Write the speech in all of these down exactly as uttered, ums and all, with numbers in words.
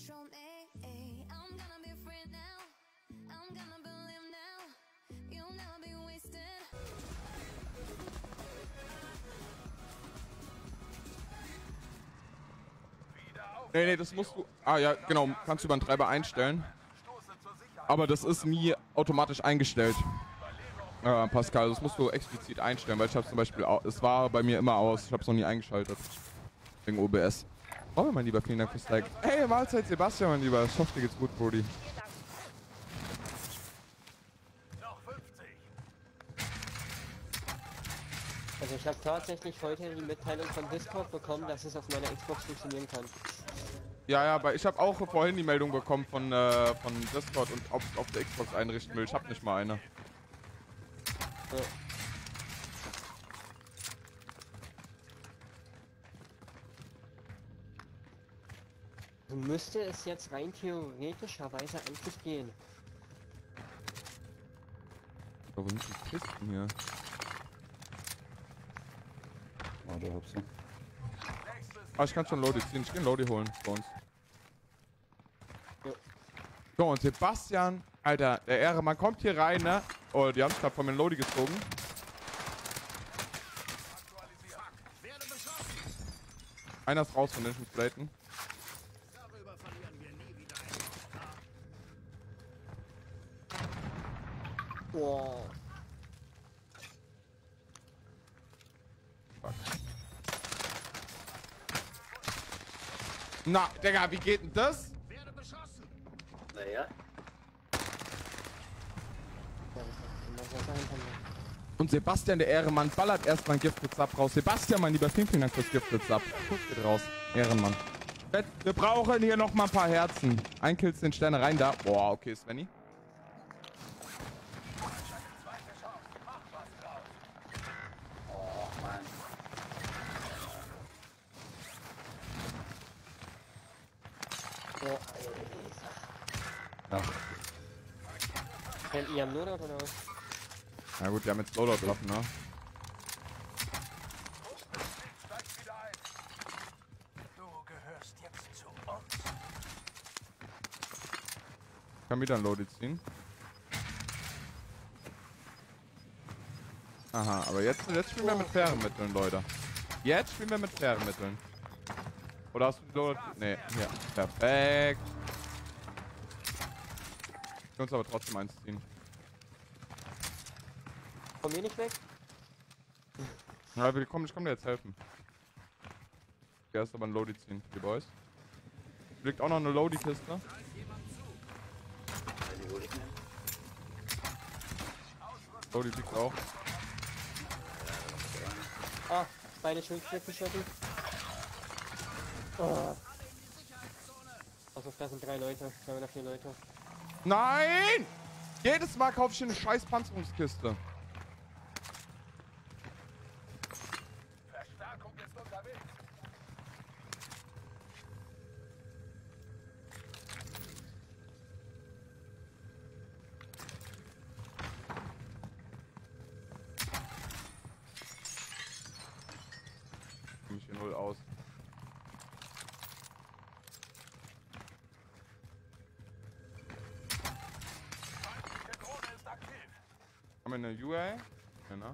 Nee, nee, das musst du... Ah ja, genau, kannst du über den Treiber einstellen. Aber das ist nie automatisch eingestellt. Äh, Pascal, das musst du explizit einstellen, weil ich habe zum Beispiel... Es war bei mir immer aus, ich habe es noch nie eingeschaltet. Wegen O B S. Oh, mein Lieber, vielen Dank fürs Like. Hey, Mahlzeit Sebastian, mein Lieber. Ich hoffe, dir geht's gut, Brody. Also ich habe tatsächlich heute die Mitteilung von Discord bekommen, dass es auf meiner Xbox funktionieren kann. Ja, ja, aber ich habe auch vorhin die Meldung bekommen von, äh, von Discord und ob ich auf der Xbox einrichten will. Ich habe nicht mal eine. Ja. Müsste es jetzt rein theoretischerweise eigentlich gehen. Oh, wo sind die Kisten hier? Oh, da hab's du. Ah, ich kann schon Lodi ziehen. Ich kann Lodi holen bei uns. Ja. So, und Sebastian, Alter, der Ehrenmann kommt hier rein, ne? Oh, die haben es gerade von mir Lodi gezogen. Einer ist raus von den Platen. Wow. Fuck. Na, Digga, wie geht denn das? Naja. Und Sebastian, der Ehrenmann, ballert erstmal ein Giftblitz ab raus. Sebastian, mein lieber, vielen, vielen Dank fürs Giftblitz ab. Kuss geht raus. Ehrenmann. Wir brauchen hier noch mal ein paar Herzen. Ein Kill, zehn Sterne rein da. Boah, okay, Svenny. Ja. Kennt ihr am Loadout oder was? Na gut, wir haben jetzt Loadout drauf, ne? Ich kann wieder ein Loaded ziehen. Aha, aber jetzt, jetzt spielen wir mit fairen Mitteln, Leute. Jetzt spielen wir mit fairen Mitteln. Oder hast du die Loadout? Nee, hier. Perfekt. Ich will uns aber trotzdem eins ziehen. Komm hier nicht weg? Ja, wir kommen, ich komme dir jetzt helfen. Erst aber ein Loadie ziehen, die Boys. Liegt auch noch eine Loadie-Kiste. Loadie liegt auch. Ah, beide schön Knippenschüttel. Oh. Also da sind drei Leute, da haben wir noch vier Leute. Nein! Jedes Mal kaufe ich eine scheiß Panzerungskiste. Verstärkung ist unterwegs. Komm ich hier null aus. Haben wir eine U A? Ja, ne?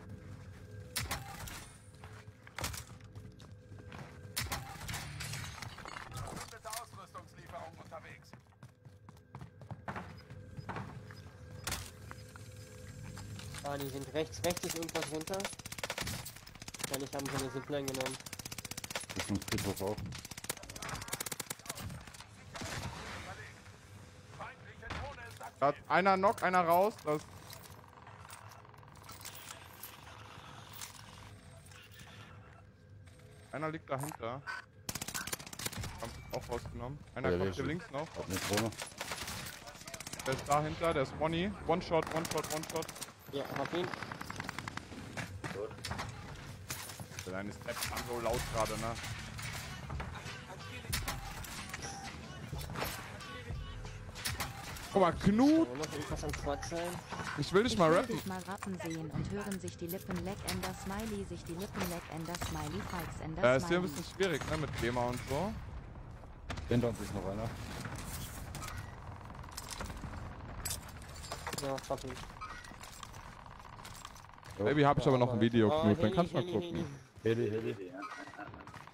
Mit der Ausrüstungslieferung unterwegs. Ah, die sind rechts, rechts ist irgendwas runter. Wahrscheinlich haben sie eine Zipline genommen. Das ist ein Friedhof auch. Da hat einer Knock, einer raus. Das einer liegt dahinter. Haben auch rausgenommen. Einer Ja, kommt hier ist- links noch. Hab eine Drohne. Der ist dahinter, der ist One. One Shot, One Shot, One Shot. Ja, hab ihn. Deine Steps waren so laut gerade, ne? Guck mal, Knut! Da muss irgendwas am Quad sein. Ich will dich Ich mal will rappen. dich mal rappen sehen und hören sich die Lippen leck in der Smiley, sich die Lippen leck in der Smiley, Fikes in der Ja, ist hier ein Smiley. bisschen schwierig, ne? Mit Thema und so. Hinter uns ist noch einer. Ja, fuck mich. Oh. Baby, habe ich aber noch ein Video, Oh, Knut, dann Heli, kannst du mal Heli, gucken. Heli. Heli, Heli. Ja, ja, ja.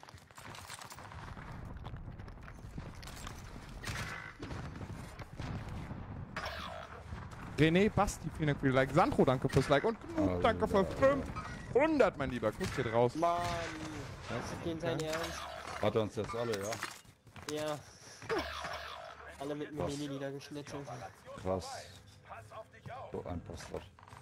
René, Basti, vielen Dank für die Like. Sandro, danke fürs Like. Und Knut, Also, danke für fünfhundert, mein Lieber. Kuss geht raus. Mann, das ist den sein Ernst. Hat er uns jetzt alle, ja? Ja. Alle mit dem Heli niedergeschnitzelt. Krass. Pass auf dich auf. So ein Bastard.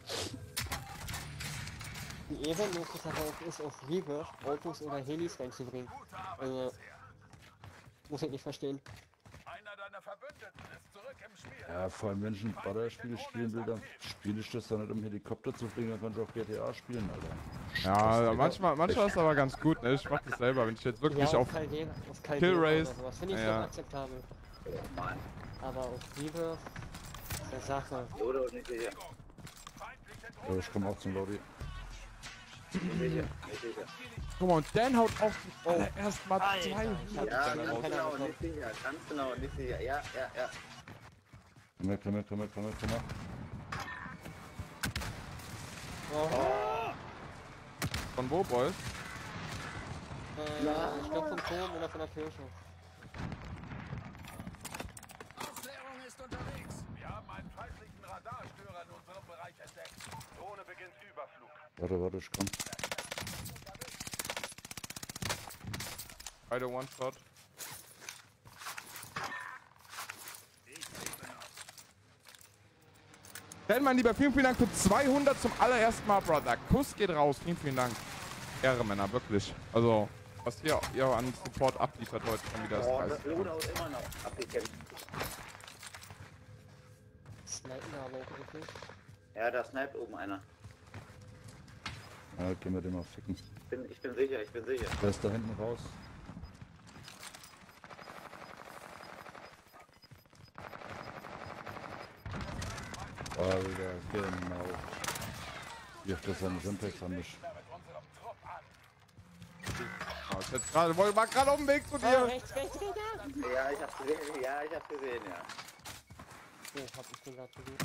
Die ehrenlose Sache ist, auf Reverse Autos oder Helis reinzubringen. Also, muss ich nicht verstehen. Einer deiner Verbündeten ist zurück im Spiel. Ja, vor allem wenn ich ein Ballerspiel spielen will, dann spiele ich das dann nicht um Helikopter zu fliegen, dann kannst du auch G T A spielen, Alter. Ja, manchmal, manchmal ist es aber ganz gut, ne? Ich mach das selber, wenn ich jetzt wirklich Ja, auf... Caldera, auf Kill Caldera Race. oder sowas. Finde ich Ja. schon akzeptabel. Oh Mann. Aber auf Reverse ist eine Sache. Oder nicht sicher. Ja, ich komme auch zum Lobby. Nicht sicher. Nicht sicher. Guck mal, und Dan haut auch erst mal Alter, zwei. ich hab Ja, den ganz Keller genau, bekommen. nicht sicher. Ganz genau, nicht sicher. Ja, ja, ja. Komm her, komm her, komm her, komm her, komm her. Oh, Von wo, Boys? äh, ich glaube vom Turm oder von der Kirche. Aufklärung ist unterwegs. Wir haben einen feindlichen Radarstörer in unserem Bereich entdeckt. Drohne beginnt Überflug. Warte, warte, ich komm. Beide One-Shot. Dan, mein Lieber, vielen, vielen Dank für zweihundert zum allerersten Mal, Brother. Kuss geht raus. Vielen, vielen Dank. Ehre, Männer, wirklich. Also, was hier ihr an Support abliefert heute schon wieder ist Oh, geil. das Loadout auch immer noch abgekämpft. Snipen aber auch wirklich. Ja, da sniped oben einer. Ja, gehen wir den mal ficken. Ich bin, ich bin sicher, ich bin sicher. Der ist da hinten raus. Alter, genau. Wie auf das seine Simpex an mich. Oh, ich jetzt gerade, wollte mal gerade auf dem Weg zu Oh, dir. rechts, rechts, rechts! Ja, ich hab's gesehen. Ja, ich hab's gesehen, ja. Okay, hab ich den gerade gesehen.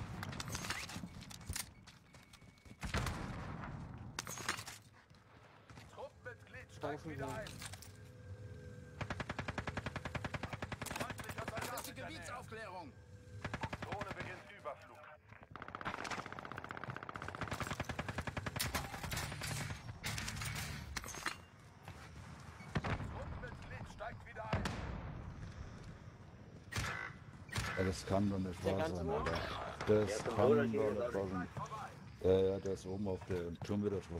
Truppenmitglied steigt Staufen wieder wir. ein. Feindlicher Soldat in der Nähe. Gebietsaufklärung. Drohne beginnt Überflug. Truppenmitglied steigt wieder ein. Ja, das kann doch nicht Der wahr ganz sein, oben? Alter. Das Ja, zum kann Wohl, doch ich nicht bin wahr sein. Ja, ja, der ist oben auf der Turm wieder drauf.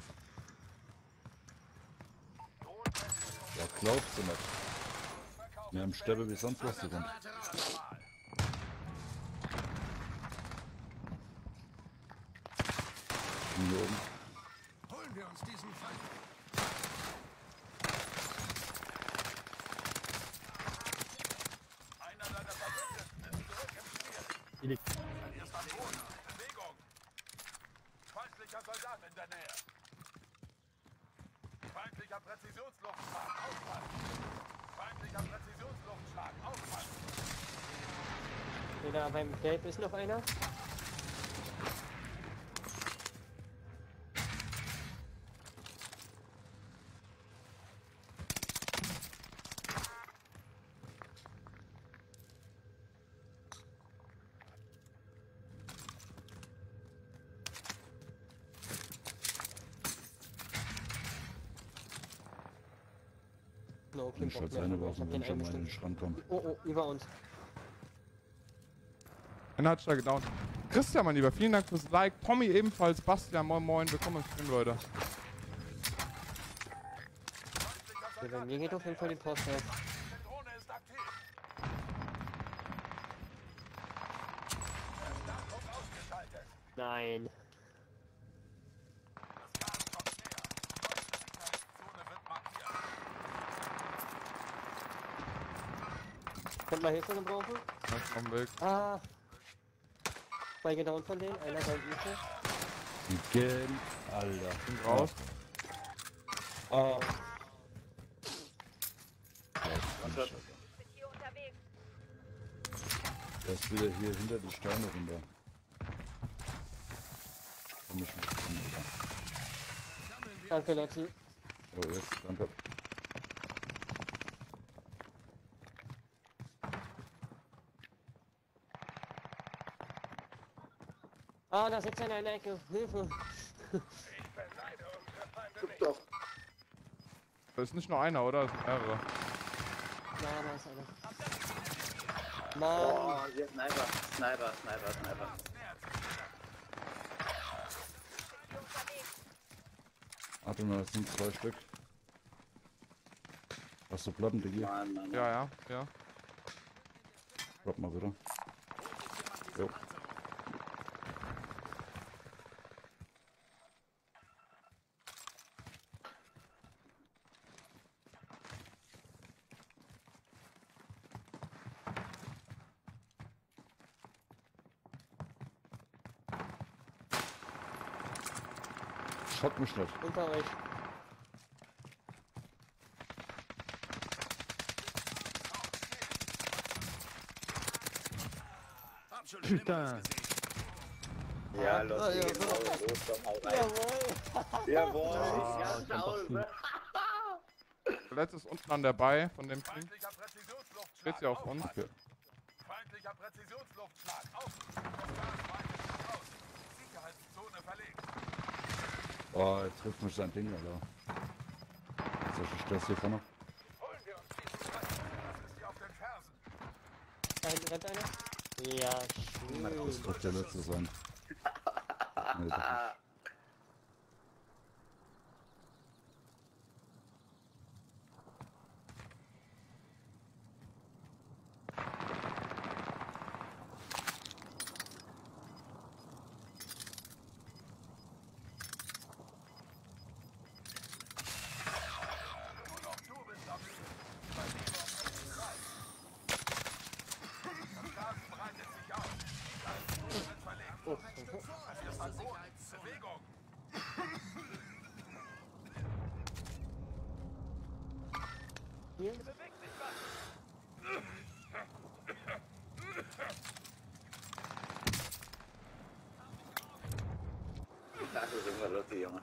Ja, glaubst du nicht. Wir haben Stäbe wie sonst was drin. Hier oben. Holen wir uns diesen Feind. Einer deiner Verbündeten ist zurück im Spiel. Verlierst am Boden. Bewegung. Feindlicher Soldat in der Nähe. Feindlicher Präzisionsluftschlag. Aufpass. Feindlicher Präzisionsluftschlag. Aufpass. Okay, da beim Gelb ist noch einer. No, okay, Den Schatz eine Woche, wenn schon mal in den Schrank kommt. Oh, oh, über uns. Einer hat stark gedownt. Christian, mein Lieber, vielen Dank fürs Like. Tommy ebenfalls. Bastian, moin moin. Willkommen im Stream, Leute. Ja, bei mir geht auf jeden Fall die Post auf. Die Drohne ist aktiv. Nachdruck ausgeschaltet. Nein. Das Gas kommt näher. Die Sicherheitszone wird markiert. Könnt mal Hilfe gebrauchen? Ja, ich komm weg. Ah. Zwei gedownt von denen, einer bei Ute. Gen, Alter. Bin raus. Ah. Der ist wieder hier hinter die Steine runter. Komm ich mit dran, Alter. Danke, Lotti. Oh, jetzt, danke. Ah, da sitzt einer in der Ecke. Hilfe. Guck doch. Da ist nicht nur einer, oder? Es sind mehrere. Na, da ist einer. Mann. Oh, hier Sniper, Sniper, Sniper, Sniper. Warte mal, das sind zwei Stück. Hast du Platten, Diggi? Mann, Mann. Ja, ja, ja. Drop mal wieder. Jo. Schock mich nicht. Unter euch. Hab schon Schlimmeres gesehen. Ja, los, Ah, ja, geh, so. los, los, komm, hau rein. Jawohl. Jawohl, ganz tausend. Verletzt ist unten an der Bei von dem Team. Feindlicher Präzisionsluftschlag. Steht sie auf uns. Okay. Feindlicher Präzisionsluftschlag. Auf. Raus. Sicherheitszone verlegt. Oh, jetzt trifft mich sein Ding, Alter. Solche Stress hier vorne. Holen wir uns diesen Feind. Das ist hier auf den Fersen. Da hinten rennt einer. Ja, Das schön. wird der letzte sein. Nee, doch nicht. Nur noch du bist am Leben. Bei dir noch nicht frei. Das Gas breitet sich aus. Sicherheitszone wird verlegt. Oh, Es ist an Boden. Bewegung. hier. Bewegt sich was. Das ist immer lustig, Junge.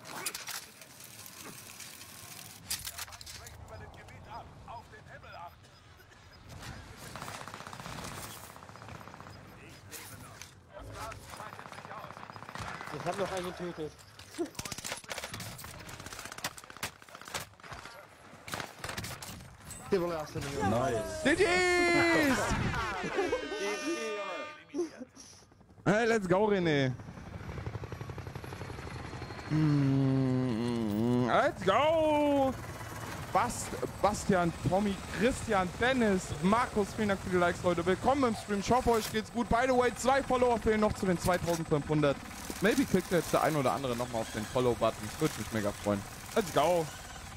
Schwenkt über dem Gebiet ab. Auf den Himmel achten. Ich lebe noch. Das Gas breitet sich aus. Ich hab noch einen getötet. Nice. G G's! Hey, let's go, René. Mm, let's go! Bast Bastian, Tommy, Christian, Dennis, Markus, vielen Dank für die Likes, Leute. Willkommen im Stream. Ich hoffe, euch geht's gut. By the way, zwei Follower fehlen noch zu den zweitausendfünfhundert. Maybe klickt jetzt der ein oder andere nochmal auf den Follow-Button. Würde mich mega freuen. Let's go!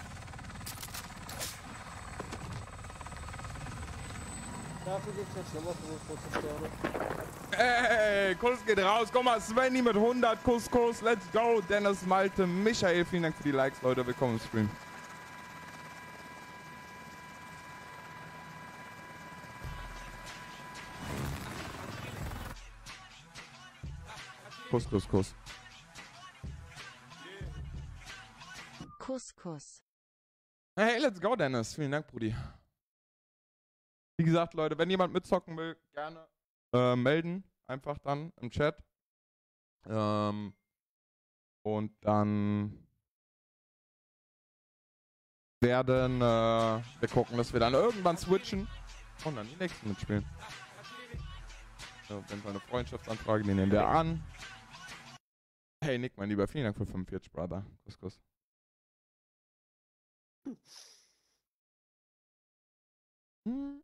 Dafür gibt's jetzt nochmal fünfundvierzig Sterne. Ey, Kuss geht raus. Guck mal, Svenny mit hundert. Kuss, Kuss. Let's go. Dennis, Malte, Michael, vielen Dank für die Likes, Leute. Willkommen im Stream. Kuss, Kuss, Kuss. Kuss, Kuss. Hey, let's go, Dennis. Vielen Dank, Brudi. Wie gesagt, Leute, wenn jemand mitzocken will, gerne äh, melden. Einfach dann im Chat. Ähm, und dann werden äh, wir gucken, dass wir dann irgendwann switchen und dann die nächsten mitspielen. So, wenn so eine Freundschaftsanfrage, die nehmen wir an. Hey Nick, mein Lieber, vielen Dank für fünfundvierzig, Brother. Kuss, Kuss. Hm.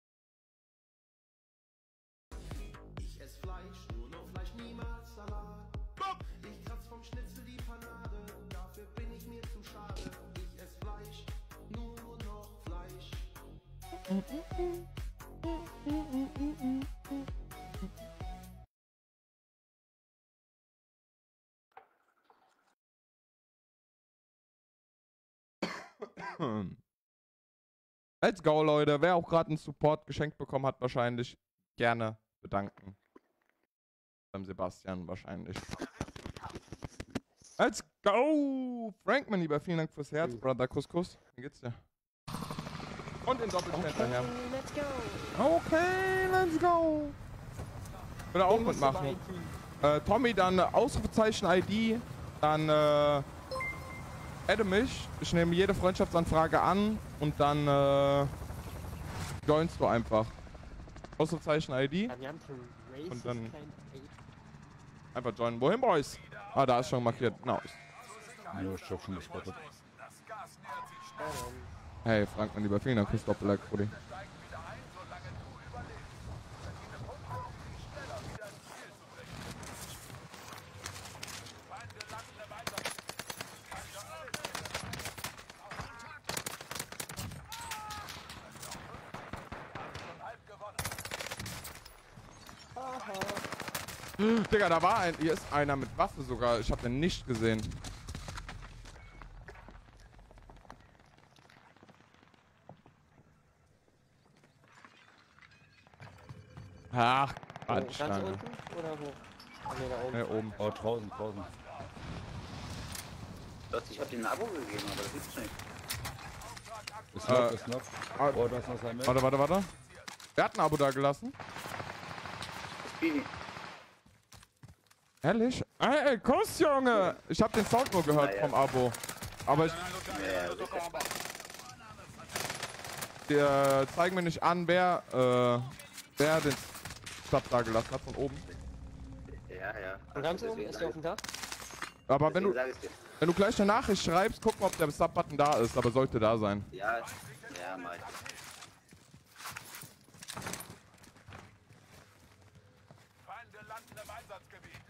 Ich ess Fleisch, nur noch Fleisch, niemals Salat. Ich kratz vom Schnitzel die Panade, dafür bin ich mir zu schade. Ich ess Fleisch, nur noch Fleisch. Let's go, Leute. Wer auch gerade einen Support geschenkt bekommen hat, wahrscheinlich gerne bedanken. Beim Sebastian wahrscheinlich. Let's go! Frank, mein Lieber, vielen Dank fürs Herz, Brother Couscous. Wie geht's dir? Und in Doppelschnitt hinterher. Let's go! Okay, let's go! Würde auch mitmachen. Äh, Tommy, dann Ausrufezeichen I D, dann äh, adde mich. Ich nehme jede Freundschaftsanfrage an und dann äh, joinst du einfach. Ausrufezeichen I D. Ja, wir haben schon Races, Und dann- kein Hate. Einfach joinen. Wohin, Boys? Ah, da ist schon markiert. Nice. Ja, ich hab schon gespottet. Ja, dann. Hey, Frank, mein Lieber, vielen Dank fürs Doppel-Like, Brudi. Digga, da war ein. Hier ist einer mit Waffe sogar. Ich hab den nicht gesehen. Ach, Wo, ganz Anstange. unten oder wo? Ah, nee, da oben. Ne, oben. Oh, draußen, draußen. Doch, ich hab dir ein Abo gegeben, aber das gibt's nicht. Ist noch, Äh, ist noch. ah, Oh, da ist noch sein Match. Warte, warte, warte. Wer hat ein Abo da gelassen? Speedy. Ehrlich? Ey, ey, Kuss, Junge! Ich hab den Sound nur gehört Ja, ja. vom Abo. Aber ich, Ja, sicher. die zeigen mir nicht an, wer, äh, wer den Stab da gelassen hat von oben. Ja, ja. Und ganz Deswegen oben ist sag der ich- auf dem Dach. Aber wenn deswegen du, sag ich's dir. wenn du gleich eine Nachricht schreibst, guck mal, ob der Sub-Button da ist, aber sollte da sein. Ja, ja, Mike. Feinde landen im Einsatzgebiet.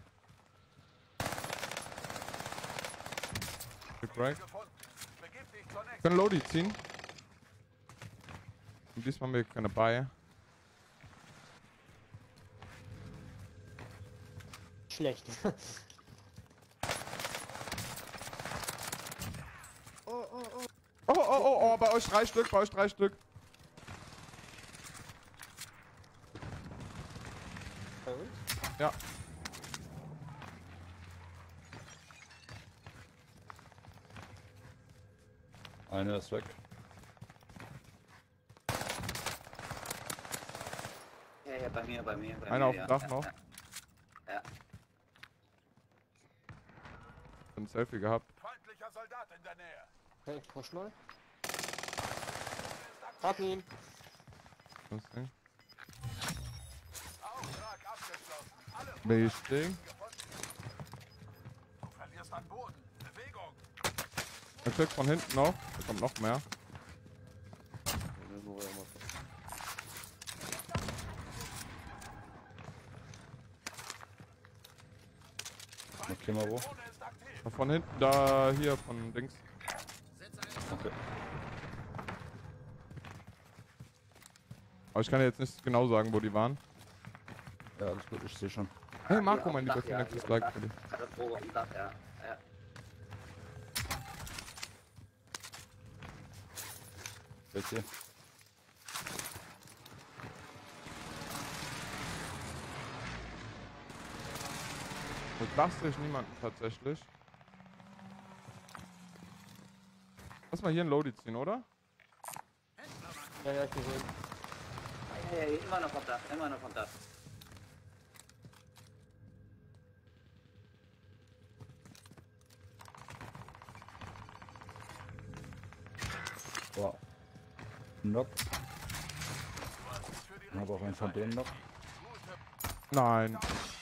Big Break. Gefunden. Begib dich zur nächsten. Können Lodi ziehen. Und diesmal haben wir keine Buy. Schlecht. Oh, oh, oh, oh, bei euch drei Stück, bei euch drei Stück. Bei uns? Ja. Einer ist weg. Ja, ja, bei mir, bei mir, bei Einer mir. auf dem ja, Dach ja, noch. Ja, ja. Ein Selfie gehabt. Feindlicher Soldat in der Nähe. Okay, ich push mal. Hab ihn. Das Ding. Auftrag abgeschlossen. Alle Wichtig. Du verlierst an Boden. Bewegung. Ein Stück von hinten noch. Da kommt noch mehr. Okay, mal wo? Von hinten, da, hier, von links. Okay. Aber ich kann jetzt nicht genau sagen, wo die waren. Ja, alles gut, ich sehe schon. Hey Marco, Hier mein auf Lieber, dem vielen Dank Dach, fürs ja, Like. hier auf dem Dach. Katastrophe auf dem Dach, ja. Ja. Jetzt hier. Mit Dach sehe ich niemanden tatsächlich. Lass mal hier einen Lodi ziehen, oder? Ja, ja, ich gesehen. Ja, ja, immer noch am Dach, immer noch am Dach. Wow. Knock. Ich habe auch einen von denen noch. Nein.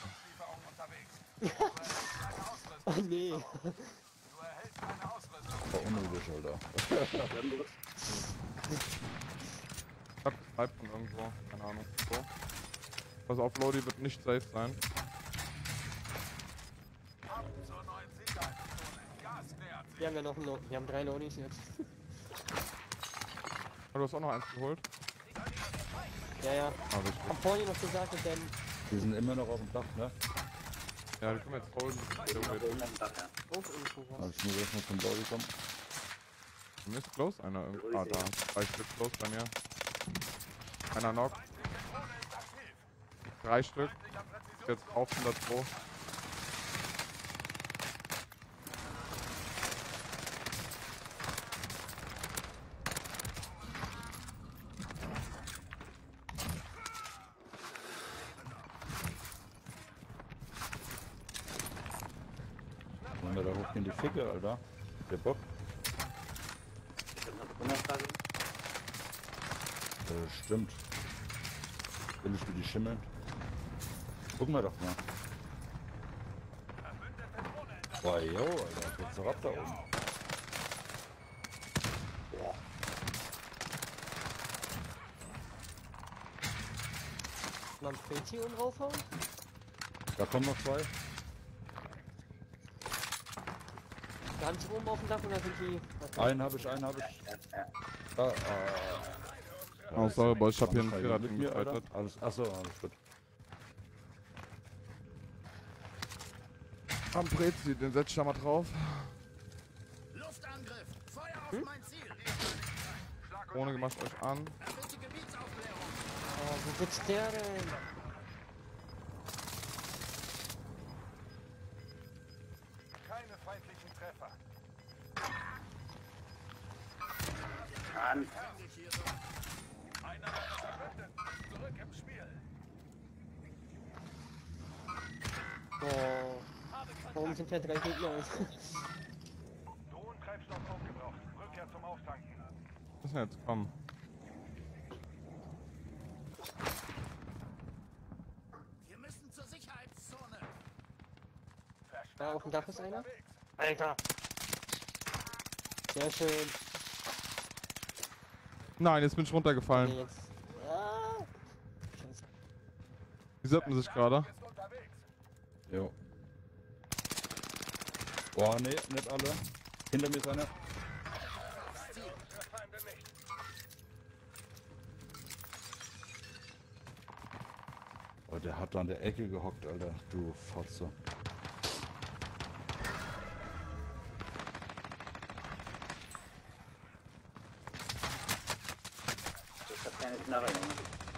Oh nee. War unnötig, Alter. Ich hab Snipe von irgendwo. Keine Ahnung. So. Pass auf, Lodi wird nicht safe sein. Wir haben ja noch einen Lo Wir haben drei Lonis jetzt. Oh, du hast auch noch eins geholt? Ja, ja. Ah, richtig. Hab vorhin noch gesagt, denn Die sind immer noch auf dem Dach, ne? Ja, die können wir jetzt holen. Immer am Dach, ja. auch irgendwo was. Also ich muss erstmal zum Lobby kommen. Bei mir ist close einer irgendwo. Ah, da. Drei Stück close bei mir. Einer knock. drei Stück. Jetzt auf hundertzwei. Wollen wir da hoch in die Ficke, Alter? Der Bock? Äh, stimmt. Will ich wie die schimmeln? Gucken wir doch mal. Boah, yo, Alter, geht's doch ab da oben. Mal ein Prinzi oben draufhauen? Da kommen noch zwei. Ganz oben auf dem Dach oder sind die... Einen habe ich, einen habe ich. Ah, ah. Oh, sorry, Boy, ich hab hier einen Mit Vierer mir, Alter. gefightet. Alles, achso, alles gut. Am Prezi, den setz ich da mal drauf. Luftangriff! Feuer auf mein Ziel! Ohne gemacht euch an. Erbitte Gebietsaufklärung! Oh, wo sitzt der denn? Keine feindlichen Treffer. Mann. Einer meiner Verbündeten ist zurück im Spiel. Oh, warum sind da drei Gegner? Drohnentreibstoff aufgebraucht. Rückkehr zum Auftanken. Was ist denn jetzt? Komm. Wir müssen zur Sicherheitszone! Da auf dem Dach ist einer. Alter! Sehr schön. Nein, jetzt bin ich runtergefallen. Okay, jetzt. Ah. Scheiße. Die sippen sich gerade. Ist unterwegs. Jo. Boah, nee, nicht alle. Hinter mir ist einer. Für Feinde nicht. Oh, der hat da an der Ecke gehockt, Alter. Du Fotze. Ich hab keine Knarre, Junge.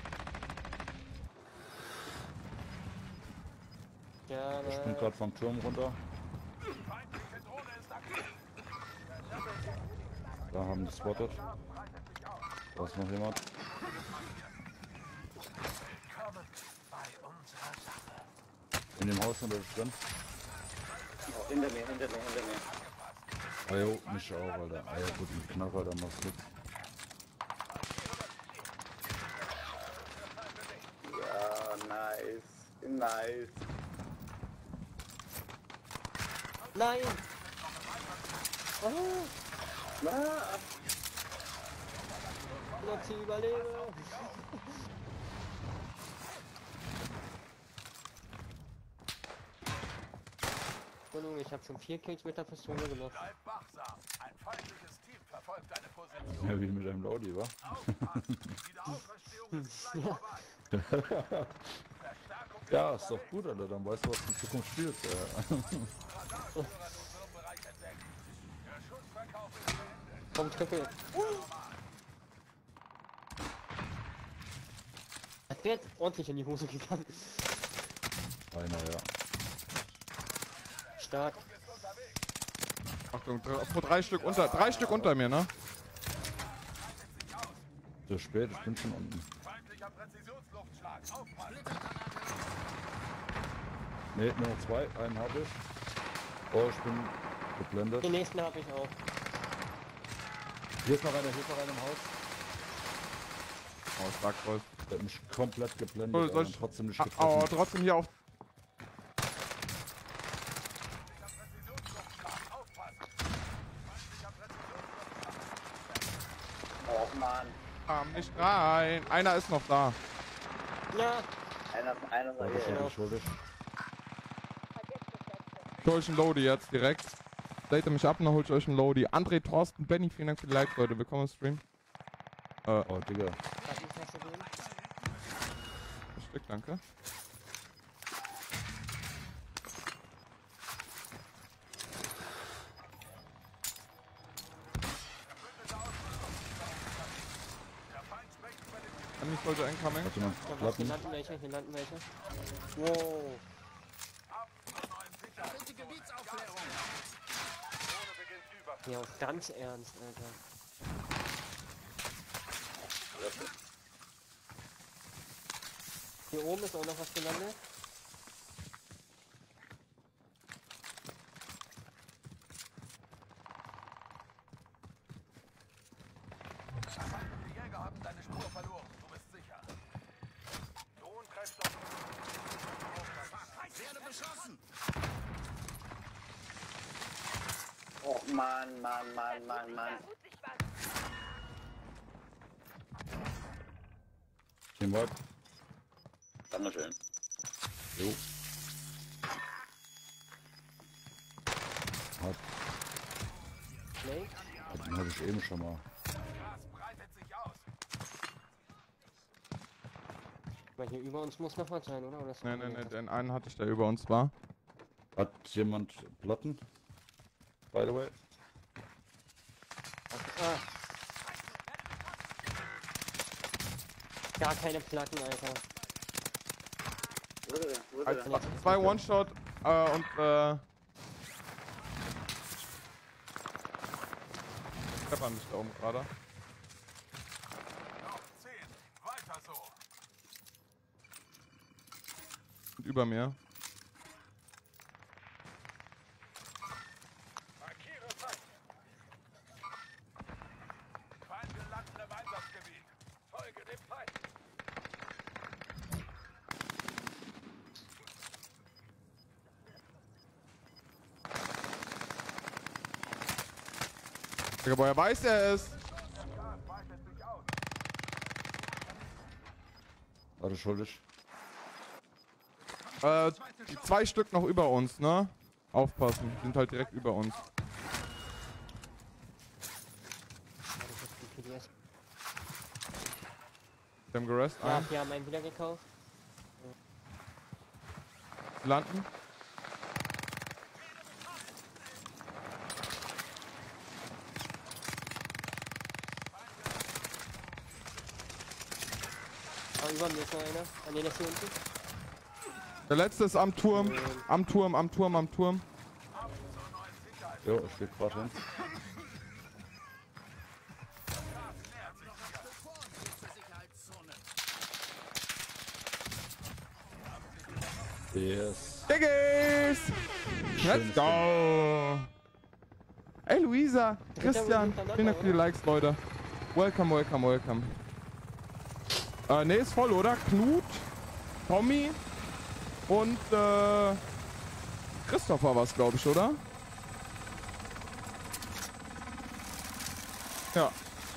Ja, Ich bin aber... gerade vom Turm runter. Feindliche Drohne ist aktiv. Da haben die spottet. Da ist noch jemand. Willkommen bei unserer Sache. In dem Haus sind wir drin. Oh, hinter mir, hinter mir, hinter mir. Ah jo, mich auch, Alter. Ah ja, gut, mit Knarrer, da machst du nix. Ja, nice. Nice. Nein! Oh, Ah, Lotzi, überlebe! Entschuldigung, ich habe schon vier Kills mit der Pistole gemacht. Bleib wachsam. Ein feindliches Team verfolgt deine Position. Ja, wie mit einem Lodi, wa? Aufpassen. Die Wiederaufverstehung ist gleich vorbei. Verstärkung Ja, ist doch gut, Alter. Dann weißt du, was du in Zukunft spielst. Ja. Radarführer in unserem Bereich entdeckt. Der Schussverkauf ist beendet. Komm, Triple. Das wird ordentlich in die Hose gegangen. Einer, ja. Stark. Achtung, drei, drei Stück unter, drei Stück unter mir, ne? Zu spät, ich bin schon unten. Feindlicher Präzisionsluftschlag. Aufpassen. Ne, nur noch zwei. Einen habe ich. Oh, ich bin geblendet. Den nächsten habe ich auch. Hier ist noch einer, hier ist noch einer im Haus. Oh, stark voll. Der hat mich komplett geblendet, Oh, aber soll ich- trotzdem nicht Ah, getroffen. oh, trotzdem hier auf. Präzisionsluftschlag. Aufpassen. Feindlicher Präzisionsluftschlag. oh Mann. Kam nicht rein. Einer ist noch da. Ja, Einer, einer Oh, das sei ist schuldig. Ich hol euch einen Loady jetzt direkt. Date mich ab und dann hol ich euch einen Loady. André, Thorsten, Benny, vielen Dank für die Likes, Leute. Willkommen im Stream. Äh, Oh, Digga. hat mich fast gesehen. ein Stück, danke. Der Feind spricht über den Gebiet. Enemy soldier incoming. Warte mal, Da was, hier Platten. landen welche, hier landen welche. Wow. Bitte Gebietsaufklärung. Zone beginnt über. Ja, auch ganz ernst, Alter. Hier oben ist auch noch was gelandet. Die Jäger haben deine Spur verloren. Du bist sicher. Drohnen-Treibstoff. Werde beschossen. Oh Mann, Mann, Mann, Mann, Mann. Teamwork. Dankeschön. Jo. Hat, Blake. den hatte ich eben schon mal. Gas breitet sich aus. Weil hier über uns muss noch was sein, oder? oder ist Ne, das ne, ne, das? den einen hatte ich, der über uns war. Hat jemand Platten? By the way. Ah. Gar keine Platten, Alter. Wo ist er denn? Wo ist er Als, denn? zwei One-Shot äh, und äh. Treppern mich da oben gerade. Noch zehn. Weiter so. Und über mir. Markiere Feind. Feinde landen im Einsatzgebiet. Folge dem Feind. Digga, woher weiß er es? Gas breitet sich aus. Warte, schuldig. Äh, die zwei Stück noch über uns, ne? Aufpassen, die sind halt direkt über uns. Ja, das ist die P D S. Die haben gerest Ja, ein. wir haben einen wieder gekauft. Landen. Ah, über mir ist noch einer. Ah, ne, der ist hier unten. Der letzte ist am Turm. Am Turm, am Turm, am Turm. Jo, ich geh grad hin. Vor uns ist die Sicherheitszone. Yes. Diggis! Let's go! Ey, Luisa, Christian, vielen Dank für die Likes, Leute. Welcome, welcome, welcome. Äh, ne, ist voll, oder? Knut, Tommy und äh, Christopher war's, glaube ich, oder? Ja.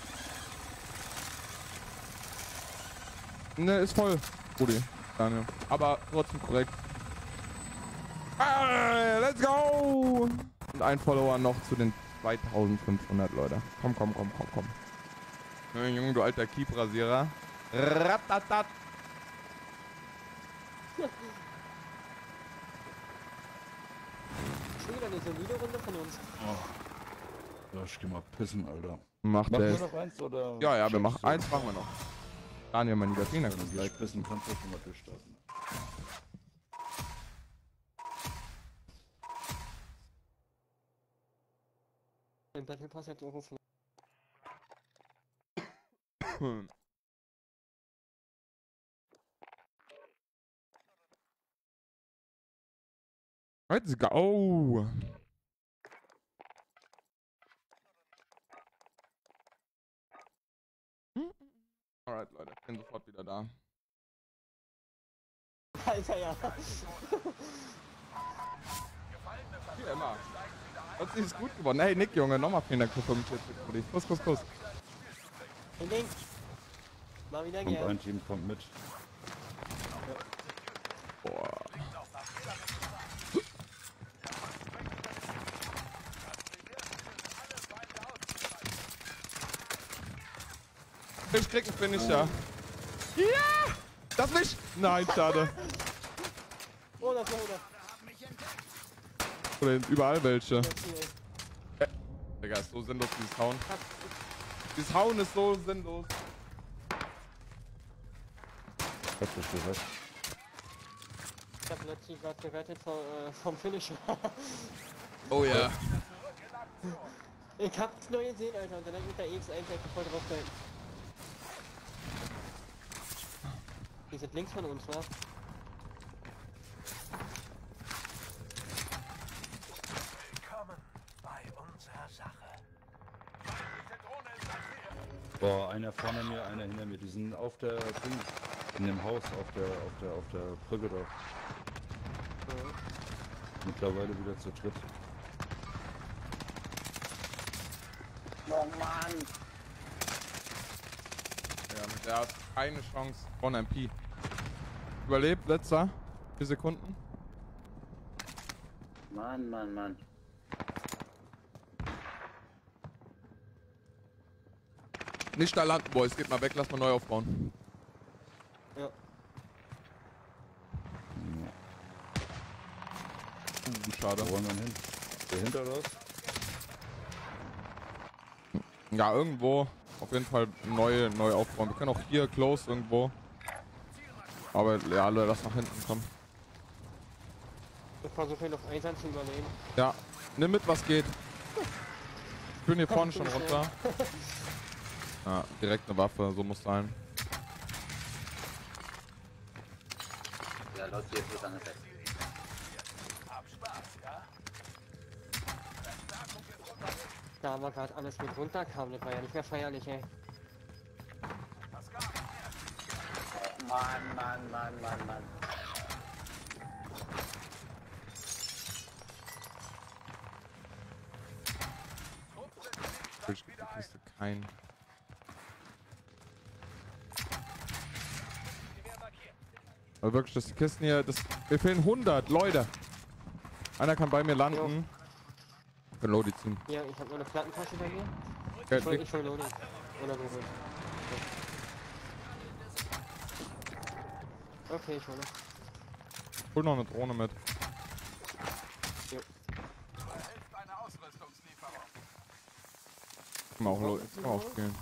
Ne, ist voll, Rudi. Daniel. Aber trotzdem korrekt. Hey, let's go! Und ein Follower noch zu den zweitausendfünfhundert, Leute. Komm, komm, komm, komm, komm. Ja, Junge, du alter Keep-Rasierer. Ratatat. Schon wieder eine solide Runde von uns. Ja, ich geh mal pissen, Alter. Macht Machen wir das. noch eins oder? Ja, ja, wir Schaffst machen. du? Eins machen wir noch. Daniel, mein lieber, vielen Dank Wenn fürs du gleich Like. pissen kannst, du schon mal durchstarten. Im Battle Pass jetzt irgendwo von. Hm. Let's go! Alright, Leute, ich bin sofort wieder da. Alter, ja. Wie immer. Hat sich gut gewonnen. Hey, Nick, Junge, nochmal vielen Dank für fünfundvierzig, Brudi. Kuss, Kuss, Kuss. Hey, Link. Mal wieder Und gern. ein Team kommt mit. Boah. Ich krieg einen Finisher. Ja! Das nicht! Nein, schade. Oh, das war oder. Oder überall welche. Das hier, ey. Digga, ist so sinnlos, dieses Hauen. Dieses Hauen ist so sinnlos. Hab dich gehört. Ich hab letztlich gerade gerettet vom, äh, vom Finisher. Oh ja. Ich hab's nur gesehen, Alter, und dann hab ich mit der E X eins einfach voll drauf gehalten. Die sind links von uns, wa? Willkommen bei unserer Sache. Feindliche Drohne ist am Ziel. Boah, einer vorne mir, einer hinter mir. Die sind auf der Ding, in dem Haus, auf der, auf der, auf der Brücke da. Mhm. Mittlerweile wieder zu dritt. Oh Mann! Ja, mit der hat keine Chance von M P. Überlebt, letzter. Vier Sekunden. Mann, Mann, Mann. Nicht da landen, Boys. Geht mal weg, lass mal neu aufbauen. Ja. Uh, schade. Wo wollen wir hin? Dahinter oder was? Ja, irgendwo. Auf jeden Fall neu, neu aufbauen. Wir können auch hier close irgendwo. Aber ja, lass nach hinten kommen. Ich versuche hier noch einsam zu überleben. Ja, nimm mit, was geht. Ich bin hier vorne schon runter. Ja, direkt eine Waffe, so muss sein. Ja, los, jetzt wird dann fest. Hab Spaß, ja? Verstärkung ist unterwegs. Da haben wir gerade alles mit runterkam, das war ja nicht mehr feierlich, ey. Das gab es. Oh Mann, Mann, Mann, Mann, Mann. Ich die Kiste kein. Also wirklich, dass die Kisten hier, das, mir fehlen hundert Leute. Einer kann bei mir landen. Ich kann Lodi ziehen. Ja, ich habe nur eine Plattentasche bei mir. Okay, Ich wollte nicht voll loading. Oder so gut. Okay, ich hole. hol noch eine Drohne mit. Jo. Du erhältst eine Ausrüstungslieferung. Kann man auch, Lo- kann man auch spielen.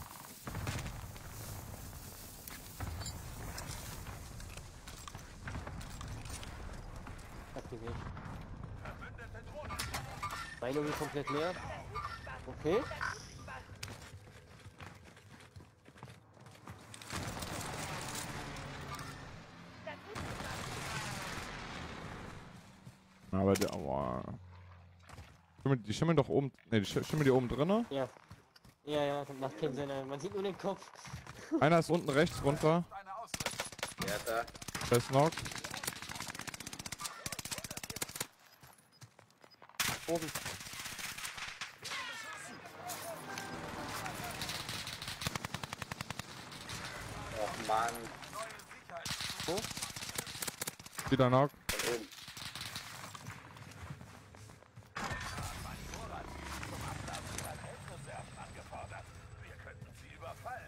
Aktiviert. Verbündete Drohne. Meine ist komplett leer. Okay. Aber der, aua. Schimmeln- Die schimmeln doch oben, ne, die sch- schimmeln die oben drinne. Ja. Ja, ja, das macht keinen Sinn, ey. Man sieht nur den Kopf. Einer ist unten rechts runter. Eine Ausrüstung. Ja, da. Der ist knock. Oben. Oh Mann. Wo? Wieder knock. Von oben. Angefordert. Wir könnten sie überfallen.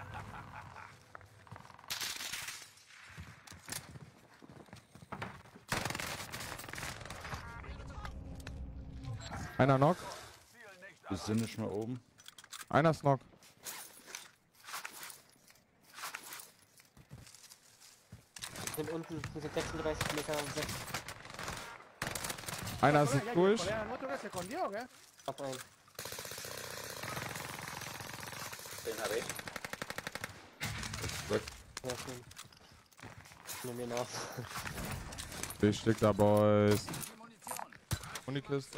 Einer knock. Ziel nicht Wir sind nicht mehr oben. Einer ist knock. Sind unten. Wir sind sechsunddreißig Meter weg. Einer ist durch. Ab ein. Den habe ich. Weg. Sehr schön. Ich nehme ihn auf. Wichtig da, Boys. Und die Kiste.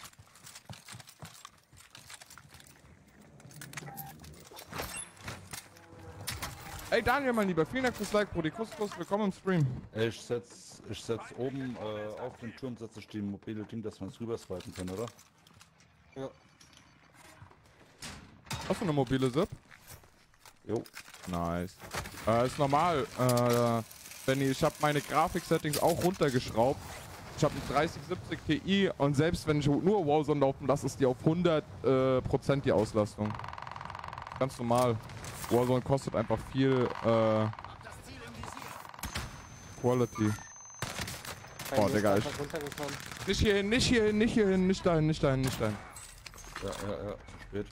Ey Daniel, mein Lieber, vielen Dank fürs Like, Brudi. Kuss, Kuss, willkommen im Stream. Ey, Ich setz, ich setz oben äh, auf den Turm, setze ich die mobile Ding, dass wir uns rüber swipen können, oder? Ja. Hast du eine mobile Zip? Jo. Nice. Äh, ist normal, äh, Benny, ich habe meine Grafik-Settings auch runtergeschraubt. Ich habe einen dreißig siebzig Ti und selbst wenn ich nur Warzone laufen lasse, ist die auf hundert Prozent die Auslastung. Ganz normal. Warzone kostet einfach viel äh, Quality. Bei Oh, mir ist Digga, einfach ich- runtergekommen. Nicht hierhin, nicht hierhin, nicht hierhin, nicht dahin, nicht dahin, nicht dahin. Ja, ja, ja, zu spät.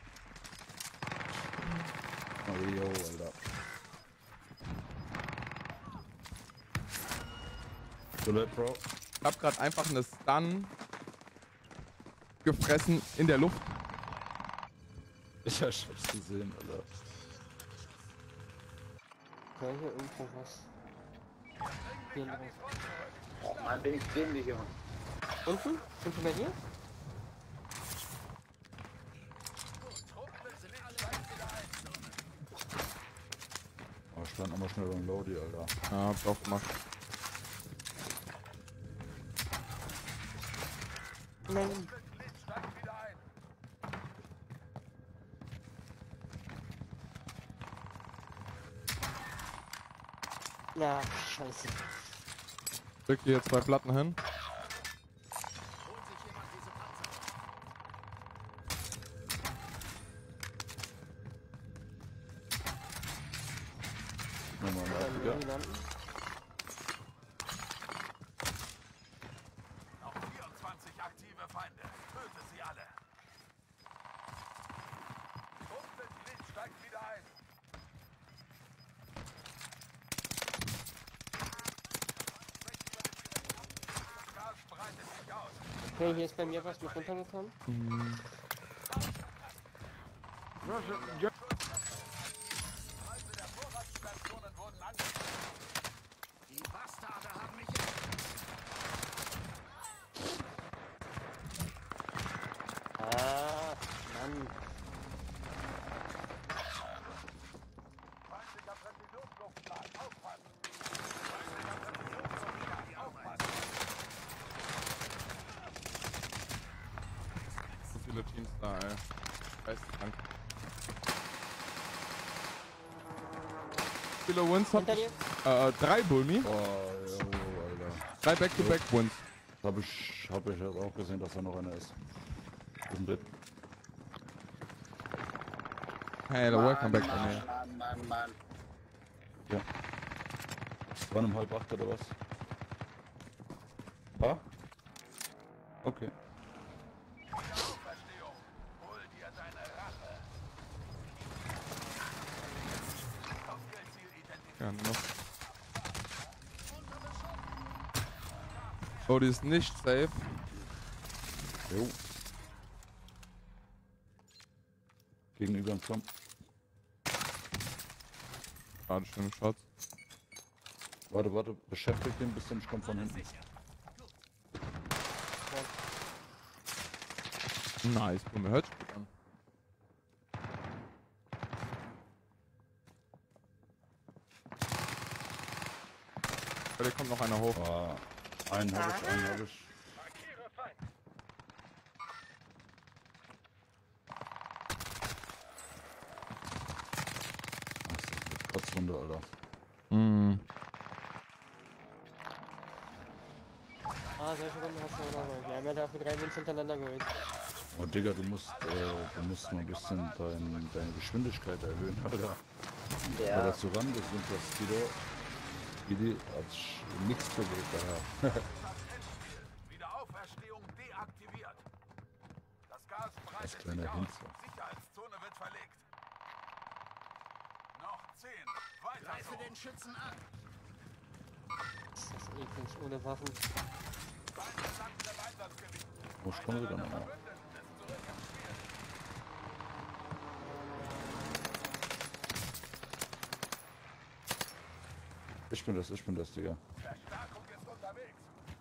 Oh, yo, Alter. So leid, Bro. Ich hab grad einfach eine Stun gefressen in der Luft. Ich hab's gesehen, Alter. Okay, hier irgendwo was. Hier drauf. Oh Mann, bin ich dämlich, Junge. Unten? Unten bei dir? Oh, ich stand nochmal schnell beim Lodi, Alter. Ja, hab ich auch gemacht. Nein. Steigt wieder ein. Na, scheiße. Drück hier zwei Platten hin. Holt sich jemand diese Panzer. Nochmal ein Dann Leipziger. irgendwie landen. Noch vierundzwanzig aktive Feinde. Töte sie alle. Truppenmitglied steigt wieder ein. Das Gas breitet sich aus. Okay, hier ist bei mir was mit runtergekommen. Preise der Vorratsstationen wurden angegriffen. Die Bastarde haben mich. Ah, Mann. Feindlicher Präzisionsluftschlag. Aufpassen. Feindlicher Präzisionsluftschlag. Aufpassen. So viele Teams da, ey. Geisteskrank. Wie viele Wins habt Hinter ihr? dir? Äh, drei Bulmi. Oh, jo, Alter. Drei Back-to-Back-Wins. Das hab ich, hab ich jetzt auch gesehen, dass da noch einer ist. Und das- Hey, the welcome back bei mir. Mann, Mann, Mann. Ja. War um halb acht oder was? Ah? Okay. Auferstehung. Hol dir deine Rache. Kopfgeldziel identifiziert. Ja, noch. Oh, die ist nicht safe. Jo. Gegenüber dem Zaun. Gerade schöne Shots. Warte, warte, beschäftigt den ein bisschen, ich komm von hinten. Nice, Bulmi, hört sich gut an. Bei dir kommt noch einer hoch. Ah, einen hab ich, einen hab ich. Markiere Feind. Kotzwunde, Alter. Mhm. Ah, solche Runden hast du auch noch mal. Wir haben ja dafür drei Wins hintereinander geholt. Oh Digga, du musst, äh, du musst mal ein bisschen dein, deine Geschwindigkeit erhöhen, Alter. Weil Ja. das so rangezogen ist, Guido. Guido hat sch- nichts bewegt daher. Wiederauferstehung deaktiviert. Das Gas breitet sich kleiner aus. Hinze. Sicherheitszone wird verlegt. Noch zehn. Weiter Greife so. den Schützen an. Das ist eklig, ohne Waffen. Feinde landen im Einsatzgebiet. Oh, ich komme sogar noch mal. Verbündeten ist zurück im Spiel. Ich bin das, ich bin das, Digga. Verstärkung ist unterwegs.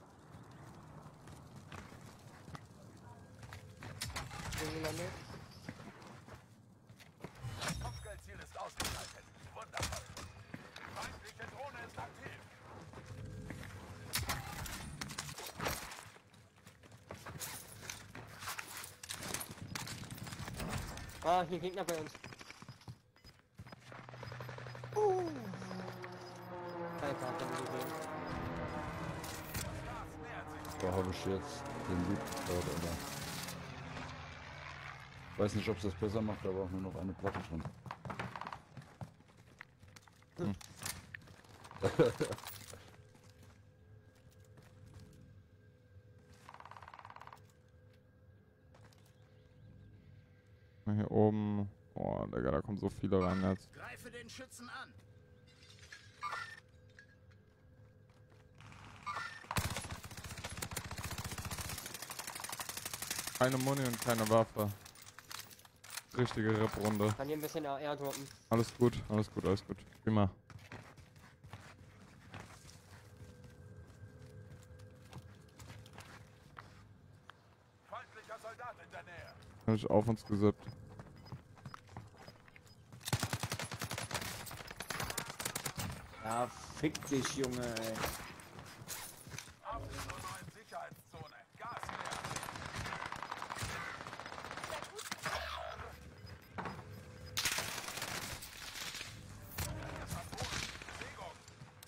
Bin gelandet. Kopfgeldziel ist ausgeschaltet. Wundervoll. Feindliche Drohne ist aktiv. Ah, hier Gegner bei uns. Uh. Alter, hat er mir gesehen. Da habe ich jetzt den Loot gehört, Alter. Weiß nicht, ob es das besser macht, aber auch nur noch eine Platte drin. Hier oben. Boah, Digga, da kommen so viele rein jetzt. Greife den Schützen an. Keine Muni und keine Waffe. Richtige Rip-Runde. Kann hier ein bisschen A R droppen. Alles gut, alles gut, alles gut. Prima. Feindlicher Soldat in der Nähe. Hab ich auf uns gesippt. Ja, fick dich, Junge, ey. Ab in zur neuen Sicherheitszone. Gas leer. Bewegung.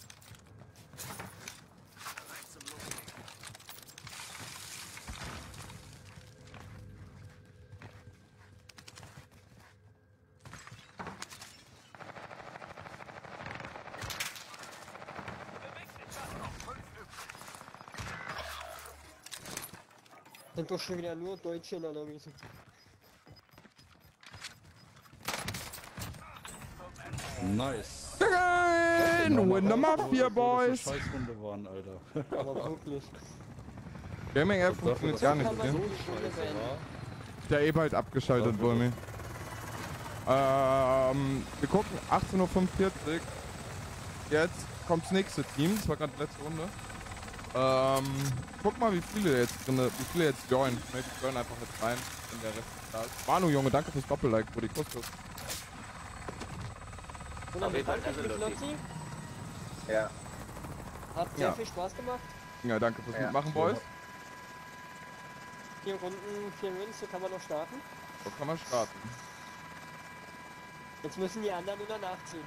Bereit zum Loslegen. Sind doch schon wieder nur Deutsche in der Lobby. Nice. Again! Win the Mafia, Boys! Scheißrunde waren, Alter. Aber wirklich. Gaming App funktioniert gar nicht, Kann man okay? so die Stunde beenden. Der eh bald abgeschaltet wurde mir. Ähm, wir gucken achtzehn Uhr fünfundvierzig. Jetzt kommt das nächste Team. Das war gerade die letzte Runde. Ähm, guck mal, wie viele jetzt drin, wie viele jetzt joinen. Ich join einfach mit rein, wenn der Rest ist da ist. Manu, Junge, danke fürs Doppel-Like, Brudi. Kuss, Kuss. Und Auf jeden Fall, dann also mit Lotzi. Ja. Hat sehr Ja. viel Spaß gemacht. Ja, danke fürs Ja. Mitmachen, Boys. Vier Runden, vier Wins, so kann man noch starten. So kann man starten. Jetzt müssen die anderen nur nachziehen.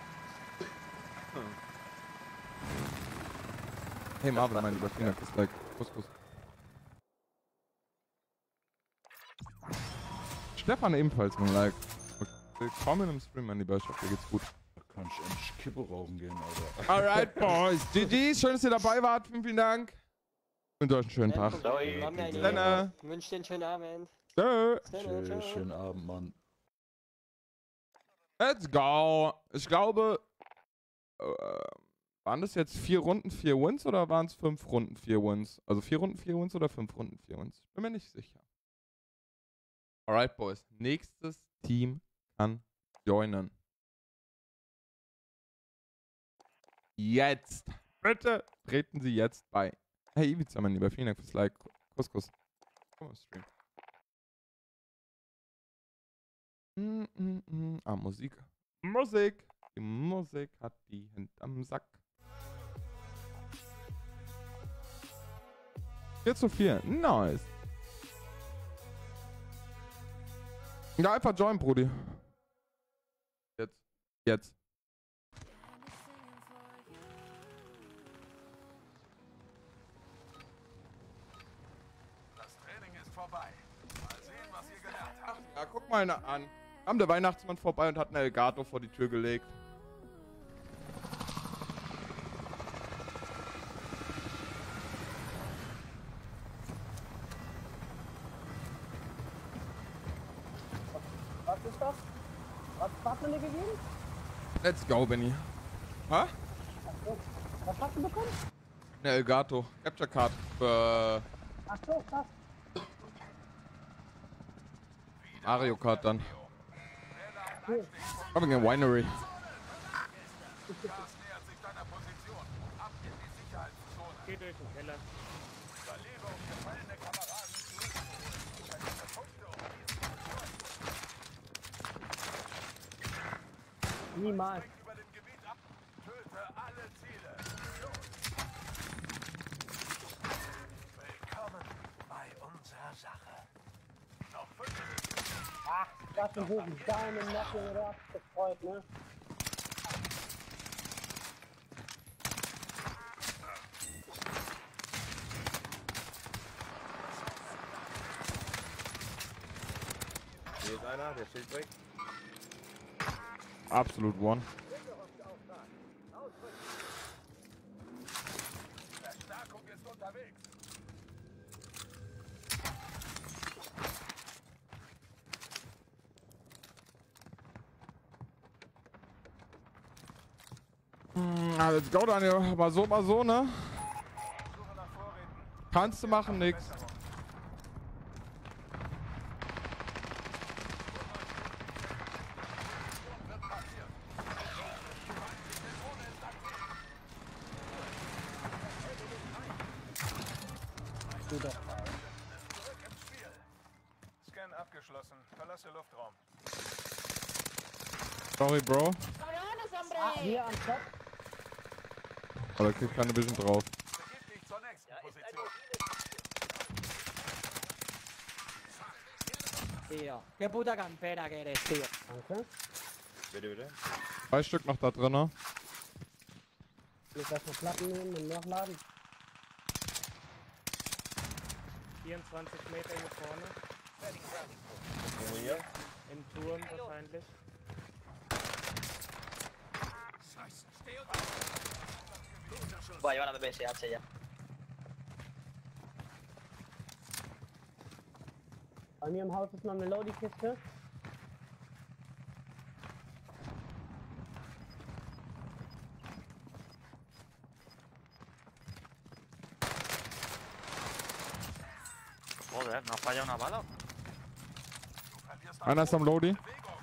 Hey Marvin, mein lieber, vielen Dank fürs Like. Kuss, Kuss. Stefan ebenfalls ein Like. Willkommen im Stream, mein lieber. Ich hoffe, dir geht's gut. Da kann ich endlich Kippe rauchen gehen, Alter. Alright, Boys. G G, schön, dass ihr dabei wart. Vielen, vielen Dank. Ich wünsche euch einen schönen Tag. Wir haben ja eine Dann, äh, Ich wünsche dir einen schönen Abend. Tschö. Dann, Schön, ciao. schönen Abend, Mann. Let's go. Ich glaube, äh, waren das jetzt vier Runden, vier Wins oder waren es fünf Runden, vier Wins? Also vier Runden, vier Wins oder fünf Runden, vier Wins? Bin mir nicht sicher. Alright, Boys. Nächstes Team kann joinen. Jetzt. Bitte treten Sie jetzt bei. Hey Ivica, mein Lieber. Vielen Dank fürs Like. Kuss, Kuss. Komm auf Stream. Mm, mm, mm. Ah, Musik. Musik. Die Musik hat die hinterm Sack. vier zu vier. Nice. Ja, einfach join, Brudi. Jetzt. Jetzt. Das Training ist vorbei. Mal sehen, was ihr gelernt habt. Ja, guck mal einer an. Kam der Weihnachtsmann vorbei und hat einen Elgato vor die Tür gelegt. Was ist das? Was hat man dir gegeben? Let's go, Benny. Ha? Was hast du bekommen? Eine Elgato. Capture Card für Ach so, krass. Mario Kart dann. Coming in Winery. Gas nähert sich deiner Position. Ab in die Sicherheitszone. Geh durch den Keller. Überlebe, um gefallene Kameraden zurückzuholen. Verdiene Punkte, um die Situation. Niemals. Über dem Gebiet ab. Töte alle Ziele. Los. Willkommen bei unserer Sache. Noch fünf Ach, das sind so deine Nacken oder abgefreut, ne? Hier ist einer, der steht weg. Absolut one. Verstärkung ist unterwegs. Ah, let's go, Daniel. Mal so, mal so, ne? Suche nach Vorräten. Kannst du machen, nix. Du doch. Zurück ins Spiel. Scan abgeschlossen. Verlasse Luftraum. Sorry, Bro. Ah, hier am Top. Aber da kriegt keine Vision drauf. Begib dich zur nächsten Position. Tío, qué puta campera que eres, tío. Danke. Bitte, bitte. Zwei Stück noch da drin, ne? Jetzt erstmal Platten nehmen und nachladen. vierundzwanzig Meter hier vorne. Irgendwo hier. Im Turm wahrscheinlich. Voy a llevar a B B S H ya. Bei mir im Haus ist noch eine Lodi-Kiste. Joder, ¿no falla una bala? Einer ist am Lodi.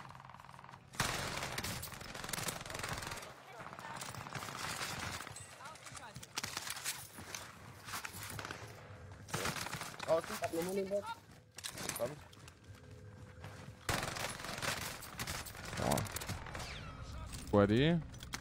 Draußen. Ich hab eine Muni-Box. Kommt. Ja. Ready.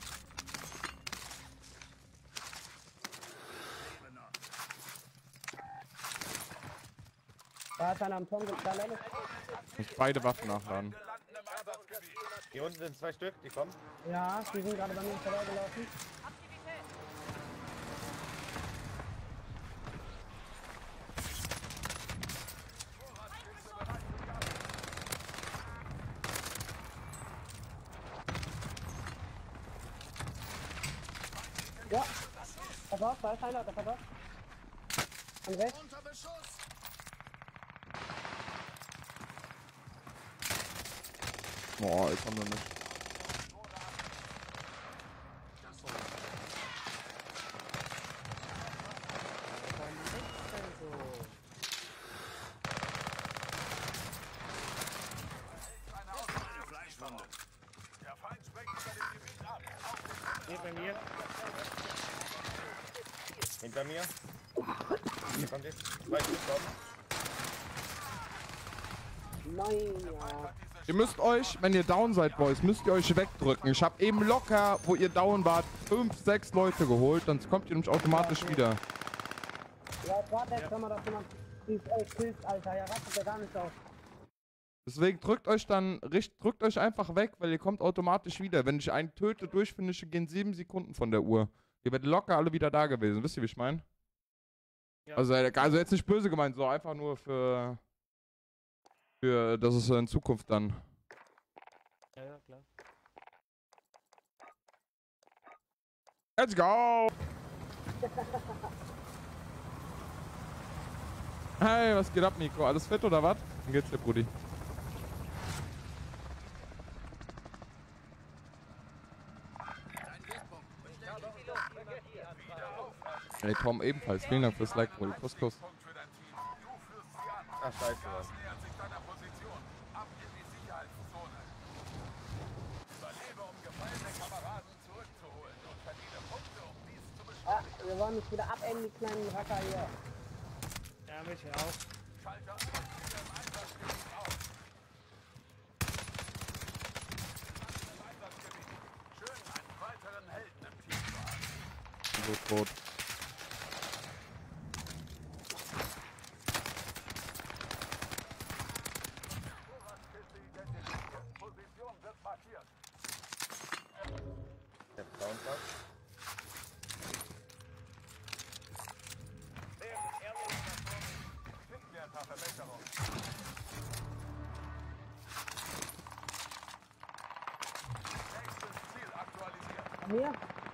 Da ist einer am Turm, gibt's da Leute? Ich muss beide Waffen nachladen. Hier unten sind zwei Stück, die kommen. Ja, die sind gerade bei mir vorbeigelaufen. Ja, pass auf, da ist einer, da pass auf. An rechts. Boah, ich komme nicht. Der Feind springt über dem Gebiet ab. Hier bei mir. Hinter mir. Hier kommt jetzt. Zwei Stück kommen. Nein, ja. Ihr müsst euch, wenn ihr down seid, Boys, müsst ihr euch wegdrücken. Ich habe eben locker, wo ihr down wart, fünf, sechs Leute geholt. Dann kommt ihr nämlich automatisch wieder. Ja, warte, jetzt kann man das jemand. Ey, Kills, Alter, ja, rastet ja gar nicht auf. Deswegen drückt euch dann, richt, drückt euch einfach weg, weil ihr kommt automatisch wieder. Wenn ich einen töte, durchfinische, gehen sieben Sekunden von der Uhr. Ihr werdet locker alle wieder da gewesen. Wisst ihr, wie ich meine? Ja. Also, also jetzt nicht böse gemeint, so einfach nur für, für, dass es in Zukunft dann. Ja, ja, klar. Let's go! Hey, was geht ab, Nico? Alles fit oder was? Wie geht's dir, Brudi? Hey Tom, ebenfalls. Vielen Dank fürs Like, Brudi. Kuss, Kuss. Ach, scheiße, Mann. Ah, wir wollen mich wieder abenden, die kleinen Racker hier. Ja, mich auch. So tot. Der Soundpack. Hier.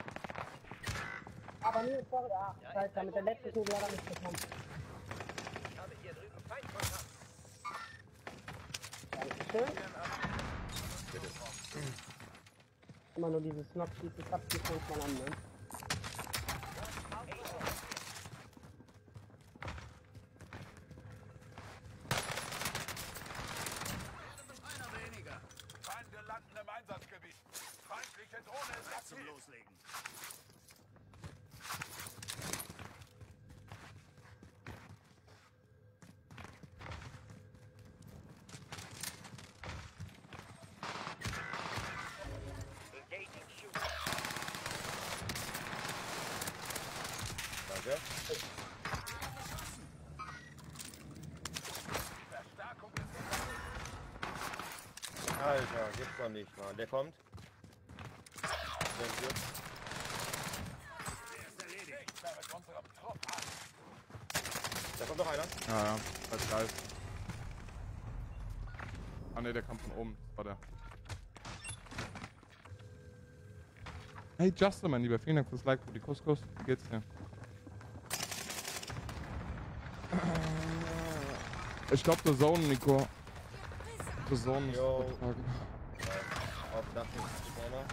Aber nee, sorry, ach, Scheiße, mit der letzten Kugel hat er nicht gekommen. Dankeschön. Immer nur dieses Knock-Schießen, das zieht manchmal an, ne? Feinde landen im Einsatzgebiet. Feindliche Drohne ist aktiv. Zum Loslegen. gell? Alter, gibt's doch nicht, Mann. Der kommt. Danke. Da kommt noch einer. Ja, ja, das ist geil. Ah ne, der kam von oben. Das war der. Hey Justin, mein Lieber, vielen Dank fürs Like, für die Couscous. Wie geht's dir? Ich glaube, der Zone, Nico. Der Zone ist Jo. übertragen. Auf Dach ist vorne.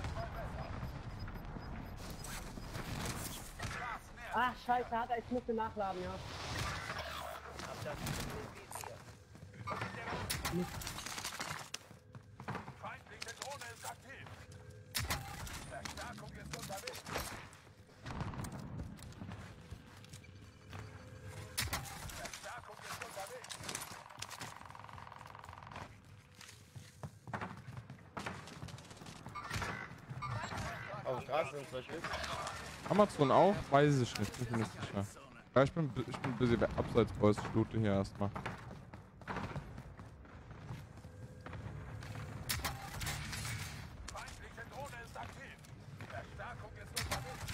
Ach, scheiße, hat er, ich musste nachladen, ja. Feindliche Drohne ist aktiv. Verstärkung ist unterwegs. Verstärkung ist unterwegs. Auf der Straße sind zwei Stück. Amazon auch? Weiß ich nicht, bin ich mir nicht sicher. Ja, ich bin, ich bin ein bisschen abseits, Boys. Ich loote hier erstmal. Feindliche Drohne ist aktiv. Verstärkung ist unterwegs.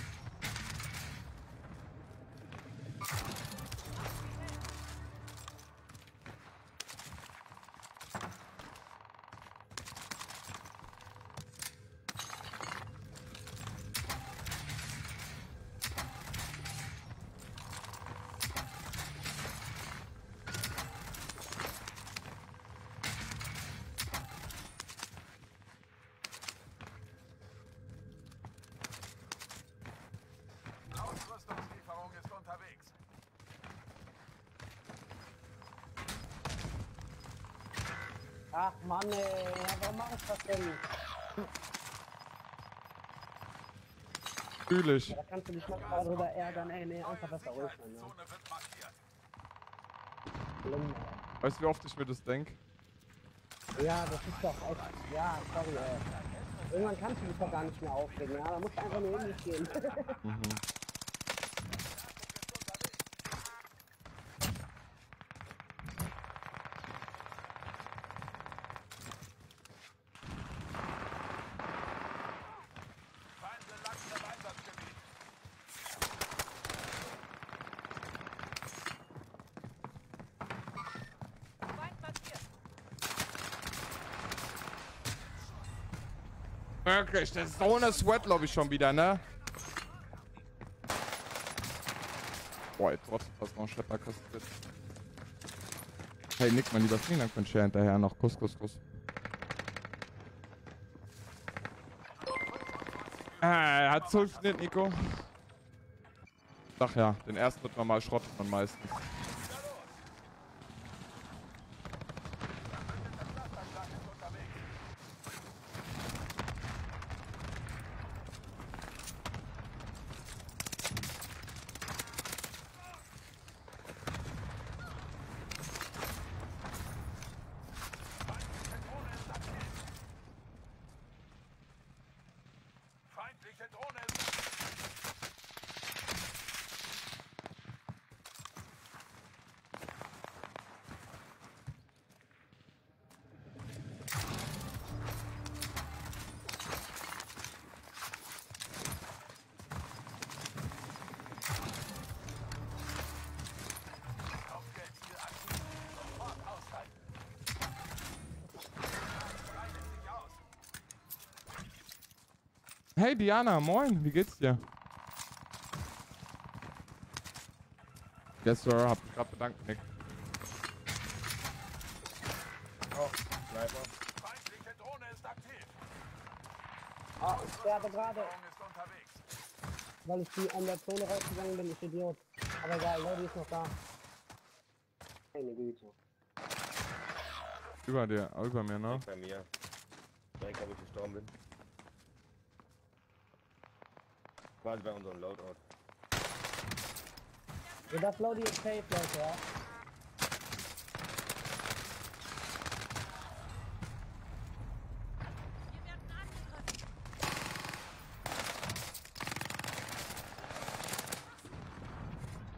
Ausrüstungslieferung ist unterwegs. Ach Mann, ey, ja, warum mach ich das denn? Fühl ich. Ja, da kannst du dich manchmal drüber ärgern, ey, nee, einfach besser ruhig sein, ja. Zone wird markiert. Schlimm. Weißt du, wie oft ich mir das denke? Ja, das ist doch echt, ja, sorry, ey. Irgendwann kannst du dich doch gar nicht mehr aufregen, ja, da musst du einfach nur in dich gehen. Mhm. Feinde langsam im Einsatzgebiet. Wirklich, das ist so eine Sweat, glaube ich, schon wieder, ne? Boah, jetzt trotzdem fast noch ein Schlepper kassiert. Hey Nick, mein lieber, vielen Dank für den Share hinterher noch. Kuss, Kuss, Kuss. Ah, er hat Zulfschnitt, Nico. Ach ja, den ersten wird man mal schrottet man meistens. Feindliche Drohne ist Kopfgeldziel aktiv. Sofort aushalten. Breitet sich aus. Hey Diana, moin, wie geht's dir? Yes, Sir, hab mich gerade bedankt, Nick. Oh, Sniper. Feindliche Drohne ist aktiv. Ah, ich sterbe gerade, Drohne ist unterwegs. weil ich die an der Zone rausgegangen bin, ich Idiot. Aber egal, Leute ist noch da. Meine Güte. Über dir, oh, über mir, ne? Bei mir. Direkt, ob ich gestorben bin. Quasi bei unserem Loadout. Ja, das Lodi ist safe, Leute, ja.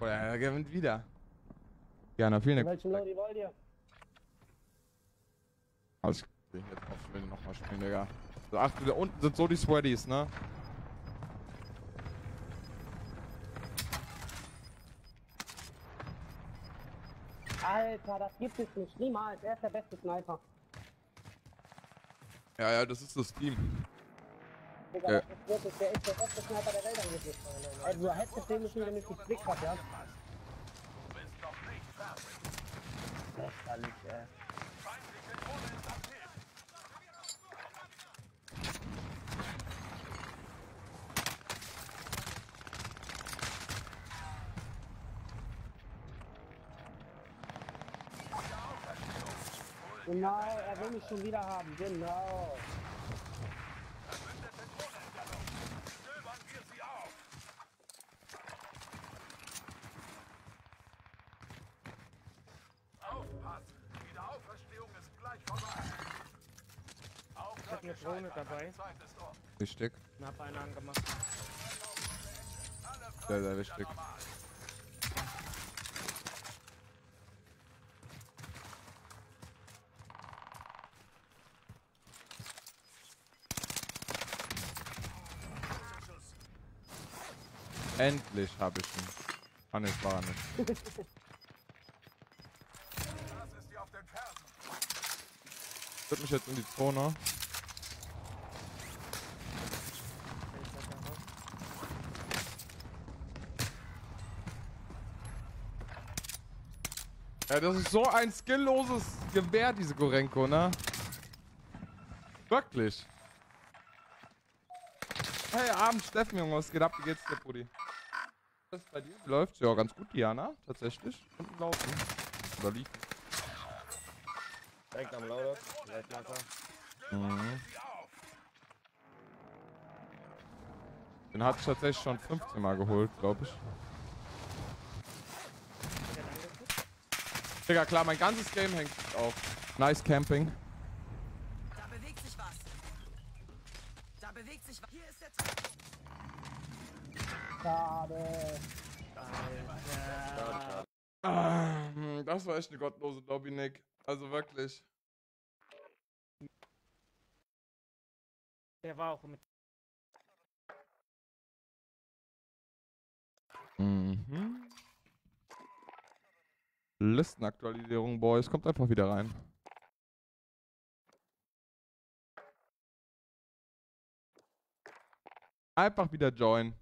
Oh ja, er gewinnt wieder. Gerne, vielen Dank. Welchen Lodi wollt ihr? Also, ich will jetzt auch will nochmal spielen, Digga. So, ach, da unten sind so die Sweaties, ne? Alter, das gibt es nicht. Niemals. Er ist der beste Sniper. Ja, ja, das ist das Team. Digga, Ja. das ist wirklich, der ist der beste Sniper der Welt angeblich. Also, du hättest den nicht, wenn ich die Blick hab, ja? Lächerlich, ey. Genau, er will mich schon wieder haben, genau. Aufpassen! Die Auferstehung ist gleich vorbei. Ich hab eine Drohne dabei. Wichtig. Und hab einen angemacht. Sehr, sehr wichtig. Endlich habe ich ihn. Ah, ne, es war er nicht. Das ist dir auf den Fersen. Ich würde mich jetzt in die Zone. Ja, das ist so ein skillloses Gewehr, diese Gorenko, ne? Wirklich. Hey, Abend, Steffen, Junge, was geht ab? Wie geht's dir, Brudi? Was ist bei dir? Wie läuft's? Ja, ganz gut, Diana, tatsächlich. Und laufen. Oder liegt. Direkt am Lauder. Leitmacher. Mhm. Den hatte ich tatsächlich schon fünfzehn Mal geholt, glaube ich. Digga, klar, mein ganzes Game hängt auf. Nice Camping. Da bewegt sich was. Da bewegt sich was. Hier ist der Trick. Schade. Alter. Ah, das war echt eine gottlose Lobby, Nick. Also wirklich. Der war auch mit. Mhm. Listenaktualisierung, Boys. Kommt einfach wieder rein. Einfach wieder join.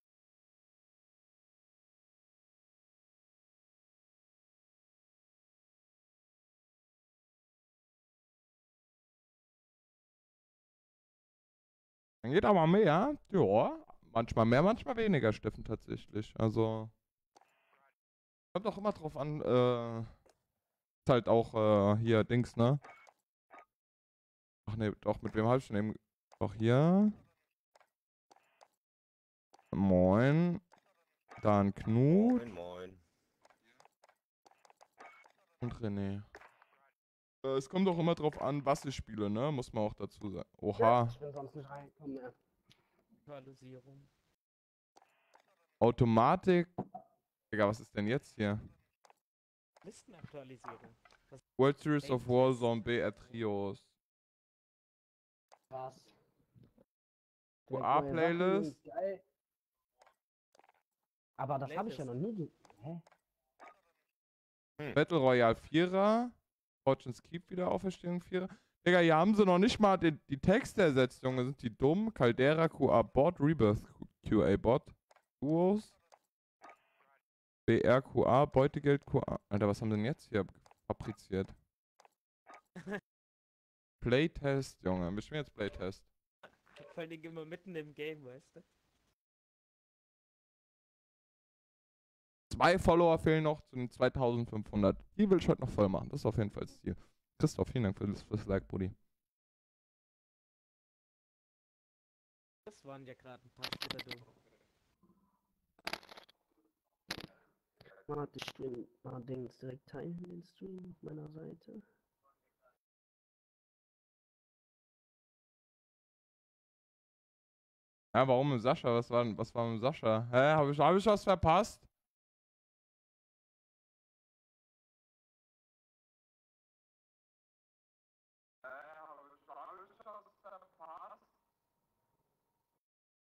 Dann geht aber mehr. Ja, manchmal mehr, manchmal weniger Steffen tatsächlich. Also kommt auch immer drauf an, äh, ist halt auch äh, hier Dings, ne? Ach ne, doch, mit wem hab ich denn eben? Doch hier. Moin. Dann Knut Moin, moin. und René. Äh, es kommt auch immer drauf an, was ich spiele, ne? Muss man auch dazu sagen. Oha. Ich will sonst nicht reinkommen mehr. Aktualisierung. Automatik. Digga, was ist denn jetzt hier? Listenaktualisierung. Das World Series of Warzone B R Trios. Was? Q A-Playlist. Sachen, geil. Aber das habe ich ja noch nie ge... Hä? Battle Royale Vierer. Fortune's Keep wieder Auferstehung Vierer. Digga, hier haben sie noch nicht mal die, die Texte ersetzt, Junge. Sind die dumm? Caldera Q A Bot, Rebirth Q A Bot, Duos, B R Q A, Beutegeld Q A. Alter, was haben denn jetzt hier fabriziert? Playtest, Junge. Bestimmt jetzt Playtest. Vor allem immer mitten im Game, weißt du? Zwei Follower fehlen noch zu den zweitausendfünfhundert. Die will ich heute noch voll machen. Das ist auf jeden Fall das Ziel. Christoph, vielen Dank für das, für das Like, Buddy. Das waren ja gerade ein paar Spieler, du. Warte, ich will mal Dings direkt teilen, den Stream auf meiner Seite. Ja, warum mit Sascha? Was war, was war mit Sascha? Hä? Habe ich, hab ich was verpasst?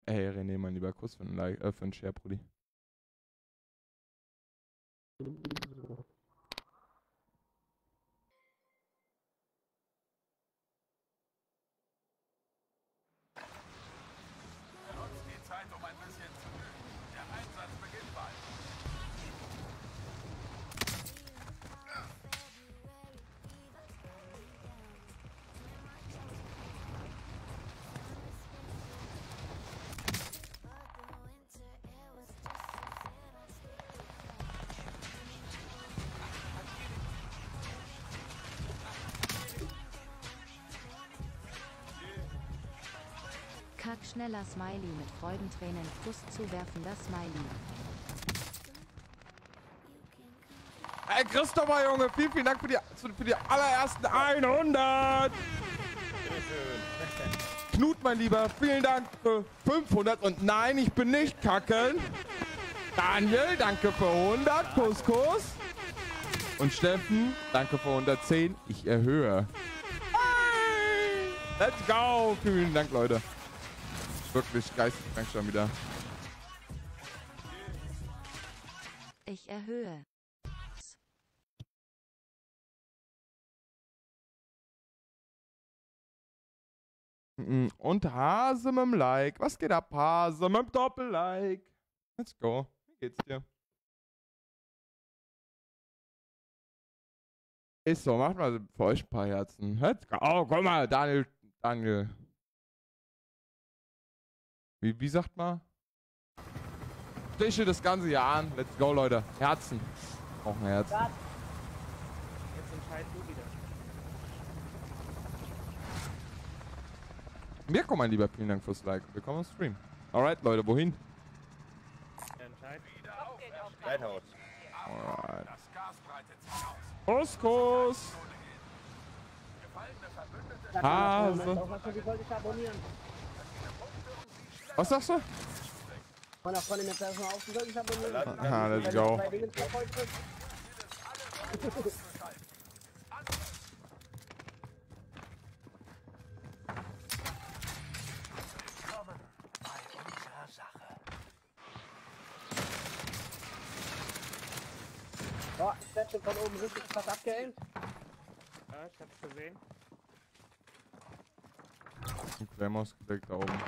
Ey, René, mein lieber Kuss für einen Like, äh, für einen Share, Brudi. Nutzt die Zeit, um ein bisschen zu üben. Der Einsatz beginnt bald. Kack schneller Smiley mit Freudentränen, Kuss zuwerfender Smiley. Ey, Christopher, Junge, vielen, vielen Dank für die, für die allerersten hundert. Knut, mein Lieber, vielen Dank für fünfhundert. Und nein, ich bin nicht kacken. Daniel, danke für hundert. Kuss, Kuss. Und Steffen, danke für hundertzehn. Ich erhöhe. Hey, let's go. Vielen Dank, Leute. Wirklich geisteskrank schon wieder. Ich erhöhe. Und Hase mit dem Like. Was geht ab, Hase mit dem Doppel-Like? Let's go. Wie geht's dir? Ist so, macht mal für euch ein paar Herzen. Let's go. Oh, guck mal, Daniel. Daniel. Wie, wie sagt man? Tische das ganze Jahr an. Let's go, Leute. Herzen. Auch ein Herz. Jetzt entscheidest du wieder. Mirko, mein Lieber, vielen Dank fürs Like. Willkommen im Stream. Alright, Leute, wohin? Entscheid. Lighthouse. Alright. Das Gas breitet sich aus. Kuss, Kuss. Gefallene Verbündete Sag Hase. mal, Moment, auch was für die wollte ich abonnieren. Was sagst du? Meiner Freundin jetzt erstmal auf, die soll ich abonnieren. Aha, let's go. Zwei Dinge drauf heute. Oh, ich werde schon von oben richtig fast abgehängt. Ja, ich hab's gesehen. Ein Claymore gedeckt da oben.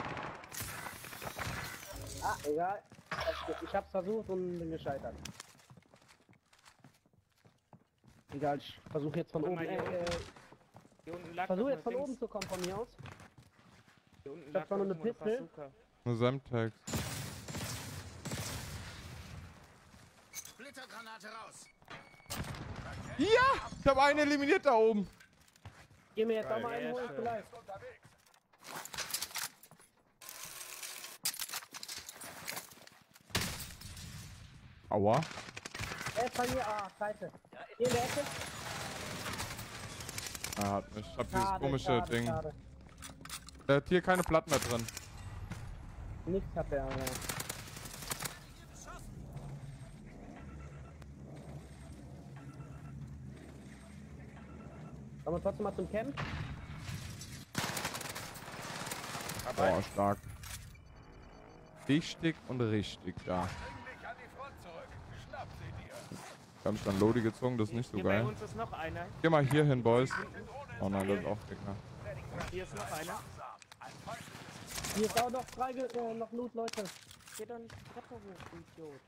Ah, egal. Ich hab's versucht und bin gescheitert. Egal, ich versuche jetzt von Guck oben. mal, hier Äh, äh, Hier unten lag versuche noch jetzt von Dings. oben zu kommen von mir aus. Hier unten Ich hab lag zwar noch nur eine eine Pistole. Bazooka. Nur Semtex. Splittergranate raus. Ja! Ich habe einen eliminiert da oben. Geh mir jetzt auch Geil, mal einen ja, holen schön. vielleicht. Aua. Er ist bei mir. Ah, scheiße. Hier in der Ecke. Er hat mich. Ich hab dieses Schade, komische schade, Ding. schade. Der hat hier keine Platten mehr drin. Nichts hat er, ja. Kommen wir trotzdem mal zum Camp? Boah, stark. Richtig und richtig da. Bring dich an die Front zurück. Schnapp sie dir. Ich hab mich dann Lodi gezogen, das ist nicht so Hier bei geil. uns ist noch einer. Geh mal hier hin, Boys. Oh nein, das ist auch Gegner. Hier ist noch einer. Hier ist auch noch frei, äh, noch Loot, Leute. Geh doch nicht die Treppe hoch, du Idiot.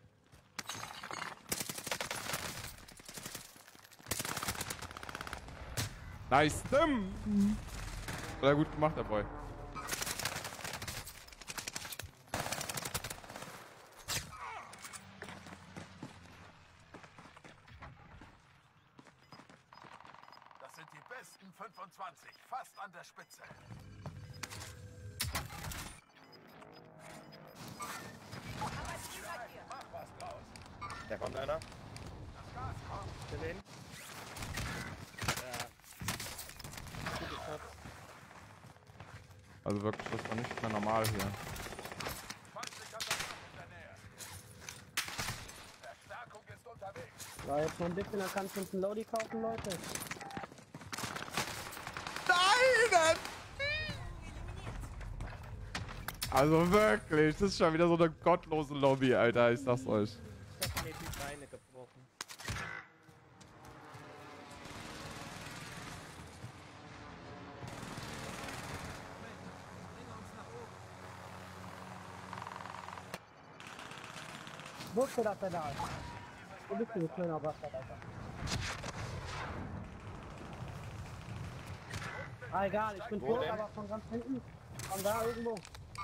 Nice. Dim. Hat er gut gemacht, der Boy. Das sind die besten fünfundzwanzig. Fast an der Spitze. Mach was draus. Da kommt einer. Das Gas kommt. Gesehen? Ja. Gute Shots. Also wirklich, das war nicht mehr normal hier. Feindlicher Soldat in der Nähe. Verstärkung ist unterwegs. Ja, jetzt noch ein bisschen, dann kannst du uns einen Lodi kaufen, Leute. Nein! Also wirklich, das ist schon wieder so eine gottlose Lobby, Alter, ich sag's euch. Ich hab mir die Beine gebrochen. Ich wusste, dass er da ist. Wo bist du, du schöner Bastard, Alter? Ah, egal, ich bin Wo tot, denn? aber von ganz hinten. Von da irgendwo.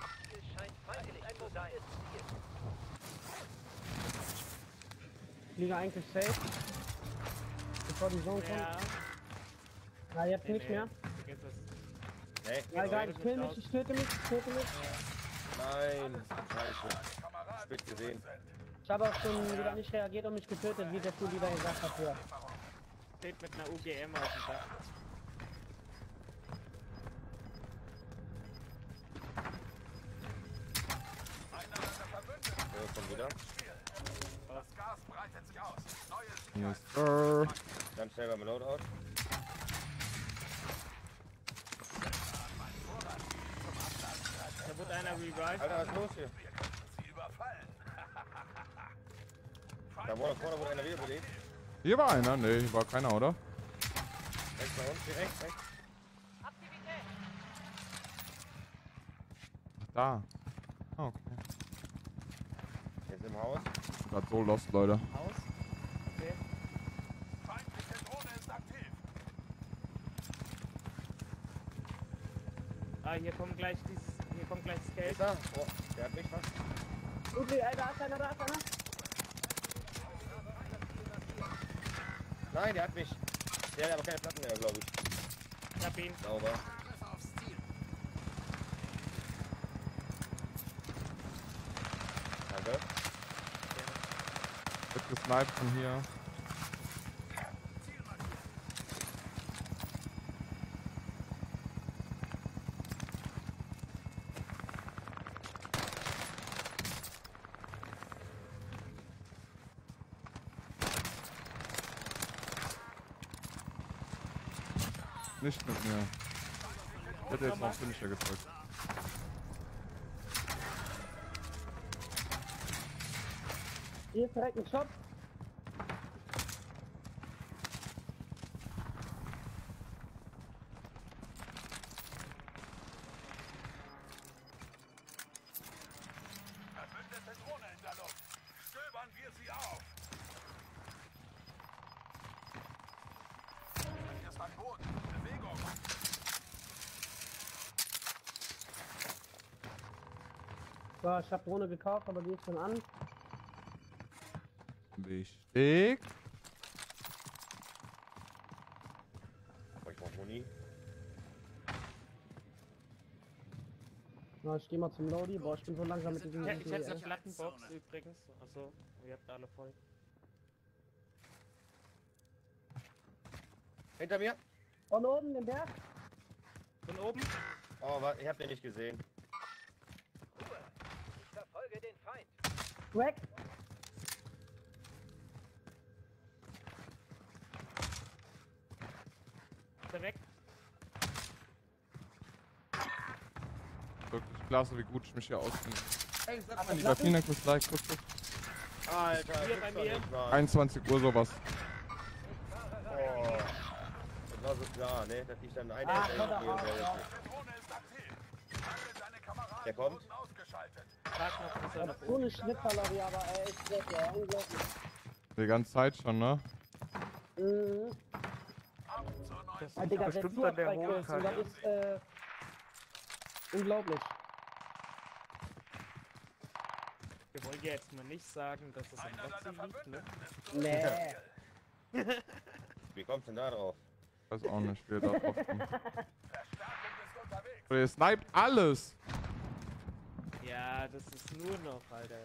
Ich liege eigentlich safe. Bevor die Zone kommt. Ja. Na, jetzt Nee, nicht nee. mehr. Vergiss es. Nee, Ja, egal, nicht ich kill aus. mich, ich töte mich, ich töte mich. nein. Scheiße. Spät gesehen. Ich habe auch schon wieder nicht reagiert und mich getötet, wie der Typ wieder gesagt hat früher. Steht mit einer U G M auf dem Dach. So, kommt wieder. Das Gas breitet sich aus. Neues Yes, sir. Ganz schnell beim Loadout. Da wurde einer revived. Alter, was ist los hier? Sie überfallen. Da wurde vorne wurde einer wiederbelebt. Hier war einer, ne, hier war keiner, oder? Rechts bei uns, hier rechts, rechts. Ach, da. Ah, okay. Jetzt im Haus. Ich bin grad so lost, Leute. Haus. Okay. Feindliche Drohne ist aktiv. Ah, hier kommt gleich dieses. Hier kommt gleich das Geld. Ist er? Oh, der hat mich fast. Okay, ey, da ist einer, da ist einer. Nein, der hat mich. Der hat aber keine Platten mehr, glaube ich. Ich hab ihn. Sauber. Danke. Wird gesniped von hier. Nicht mit mir. Ich hätte jetzt noch Finisher gedrückt. Hier ist direkt ein Shop. Verbündete Drohne in der Luft. Stöbern wir sie auf. Hier ist ein Boot. Bewegung. So, ich hab Drohne gekauft, aber die ist schon an. Wichtig. Aber ich brauch Muni. Na, ich geh mal zum Lodi. Boah, ich bin so langsam mit diesem... Ich, ich hätte eine ey. Plattenbox übrigens. Achso, ihr habt alle voll. Hinter mir. Von oben, den Berg. Von oben? Oh, warte, ich hab den nicht gesehen. Ich verfolge den Feind. Weg. Ist er weg? Wirklich klasse, wie gut ich mich hier auskenne. Hey, sag Mein lieber, vielen Dank fürs Like. Kuss, kuss. Alter, Hier gibt's bei doch mir. nicht mal. einundzwanzig Uhr sowas. Oh, das war so klar, ne? Dass ich dann eine Ah, Ecke Gott, gehe und ah, der ja. ist nicht. Drohne ist aktiv. Alle deine Kameraden Der kommt. wurden ausgeschaltet. Frag noch, bis er noch So eine Schnitterlobby, aber ey, echt weg, ja, unglaublich. Die ganze Zeit schon, ne? Mhm. Ab zur neuen Das Ah, Digga, der bestimmt Tour an der bei Kills, und das Hohlkarte. ist, äh, unglaublich. Wir wollen ja jetzt mal nicht sagen, dass es am Boxen liegt, ne? Nee. Wie kommst du denn da drauf? Weiß auch nicht, wie er da drauf kommt. Verstärkung ist unterwegs. So, ihr sniped alles. Ja, das ist nur noch, Alter.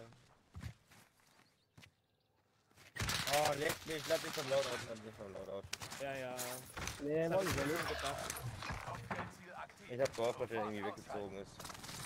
Oh, leck mich, lass mich vom Loadout, lass mich vom Loadout. Ja, ja. Nee, Das hab wollen ich wir mir nicht. schon gedacht. Hauptziel aktiv. Ich hab gehofft, dass der irgendwie weggezogen ist.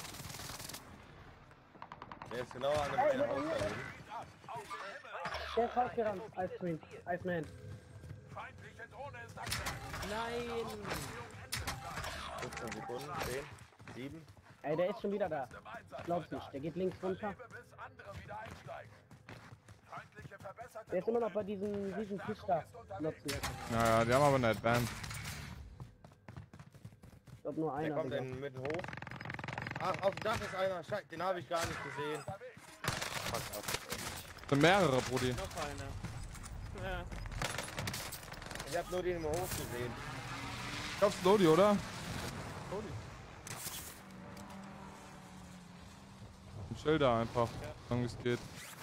Der ist genau an dem Ey, einen hier, Haus hier. da oben. Der ist rausgerannt, Ice Cream, Iceman. Feindliche Drohne ist aktiv. Nein! fünfzehn Sekunden, zehn, sieben. Ey, der ist schon wieder da. Ich glaub's nicht. Der geht links runter. bis andere wieder einsteigen. Feindliche verbesserte Der ist immer noch bei diesem, diesem Tisch da. Nutzen. Naja, die haben aber eine Advance. Ich glaub nur Der einer. kommt Digga. in mitten hoch. Ach, auf dem Dach ist einer. Scheiße, den habe ich gar nicht gesehen. Fuck ab. Das sind mehrere, Brudi. Noch einer. Ja. Ich habe nur den im Hof gesehen. Ich glaub's Lodi, oder? Lodi. Ein Schilder einfach, solange es geht.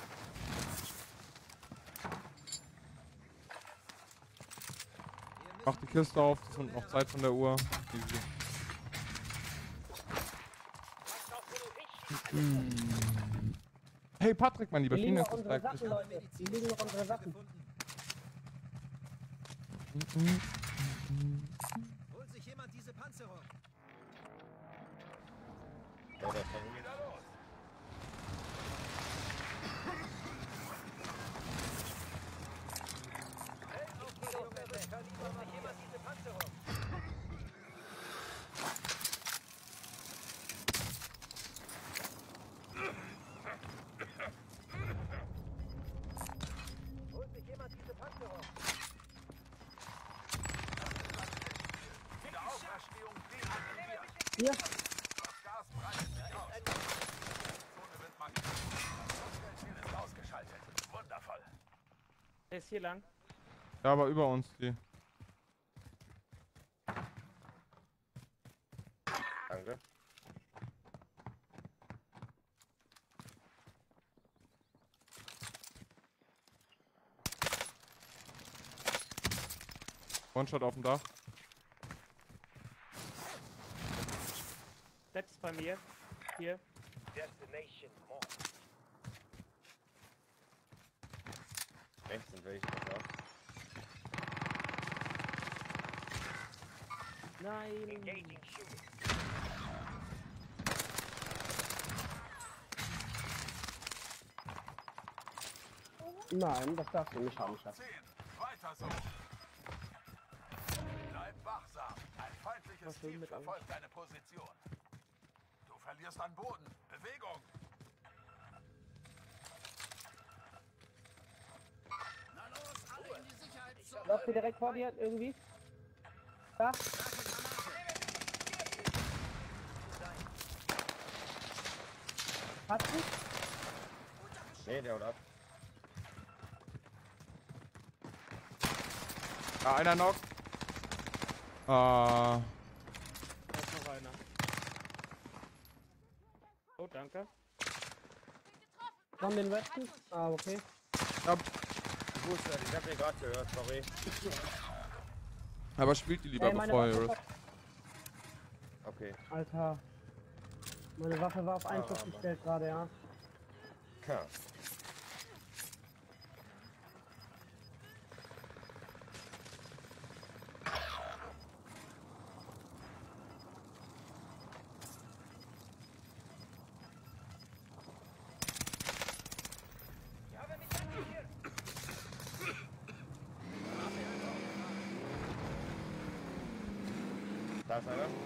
Mach die Kiste auf, es sind noch Zeit von der Uhr. Easy. Hey Patrick, mein Lieber, Hier vielen liegen Dank noch fürs unsere Like. Sachen, Leute. Hier liegen noch unsere Sachen. Holt sich jemand diese Panzerung? Ja, der fängt wieder los. Holt sich jemand diese Panzerung? Wiederauferstehung deaktiviert. Hier. Das Gas breitet sich aus. Zone wird markiert. Das Ziel ist ausgeschaltet. Wundervoll. Der ist hier lang. Ja, aber über uns die. Danke. One-Shot auf dem Dach. Das ist bei mir. Hier. Destination Mall. Rechts sind welche davon. Nein. Nein, das darfst du nicht haben, Schatz. zehn. Weiter so. Bleib wachsam. Ein feindliches Was will Team mit euch? verfolgt deine Position. Du verlierst an Boden. Bewegung. Na los, alle in die Sicherheitszone. Läuft hier direkt vor dir irgendwie? Da? Hast du? Nee, der haut ab. Ja, einer noch. Ah, Da ist noch einer. Oh, danke. Von den Westen? Ah, okay. Ich wusste, ich hab den gerade gehört, sorry. aber spielt die lieber Ey, meine bevor ihr Waffe, riskt. Okay. Alter. Meine Waffe war auf einen Ah, Schuss aber- gestellt gerade, ja. Ja. Da ist einer.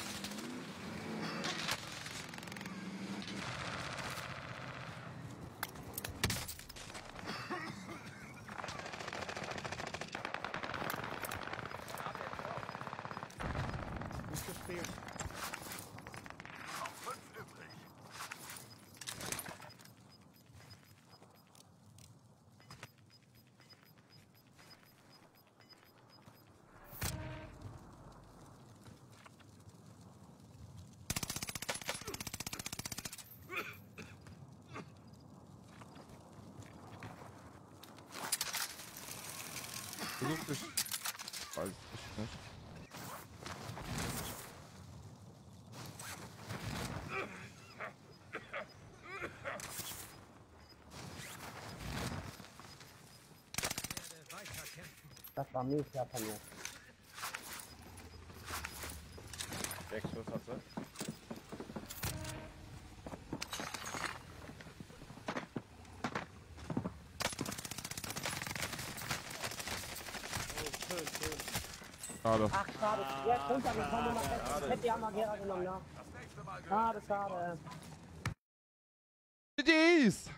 Gut gespielt. Noch fünf übrig. Versuch dich. Weiß ich nicht. Das war mega von mir. Sechs Schuss hast du. Oh, schön, schön. Schade. Ach, schade. Der ist runtergekommen und hat die Hammergera genommen, ja. Das nächste Mal Schade, schade. G Gs!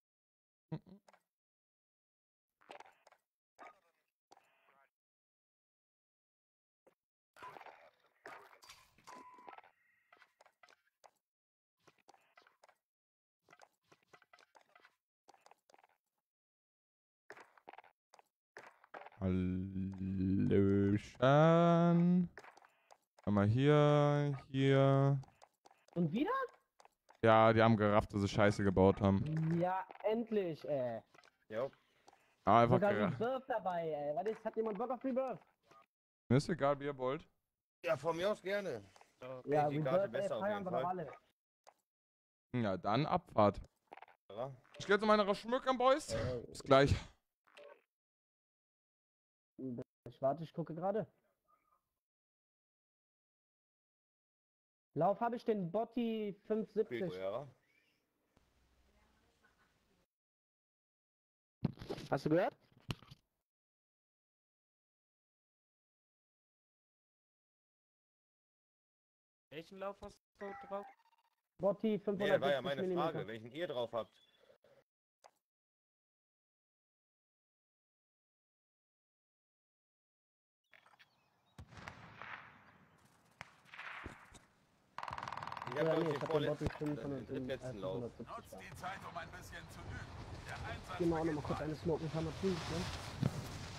Hallöchen. Einmal hier, hier. Und wieder? Ja, die haben gerafft, dass sie Scheiße gebaut haben. Ja, endlich, ey. Jo. Ah, einfach Sogar gerafft. Rebirth dabei, ey. Was ist, hat jemand Bock auf Rebirth? Mir ist egal, wie ihr wollt. Ja, von mir aus gerne. Ja, die Karte Rebirth, ey, besser auf feiern jeden wir doch Fall. alle. Ja, dann Abfahrt. Ja. Ich gehe jetzt mal noch schmücken, Boys. Ey, Bis gleich. ich warte, ich gucke gerade. Lauf habe ich den Botti fünf siebzig. Pedro, ja. Hast du gehört? Welchen Lauf hast du drauf? Botti Nee, fünfhundertsiebzig war ja meine Millimeter. Frage, welchen ihr drauf habt. Ich hab Ja, glaub nee, ich ich den hab den vorletzten, Botti den fünfhundertsiebzig. drittletzten Lauf. Nutzt die Zeit, um ein bisschen zu üben. Der Einsatz Gehen wir auch noch mal beginnt kurz bald. eine Smoke mit Hammer ne?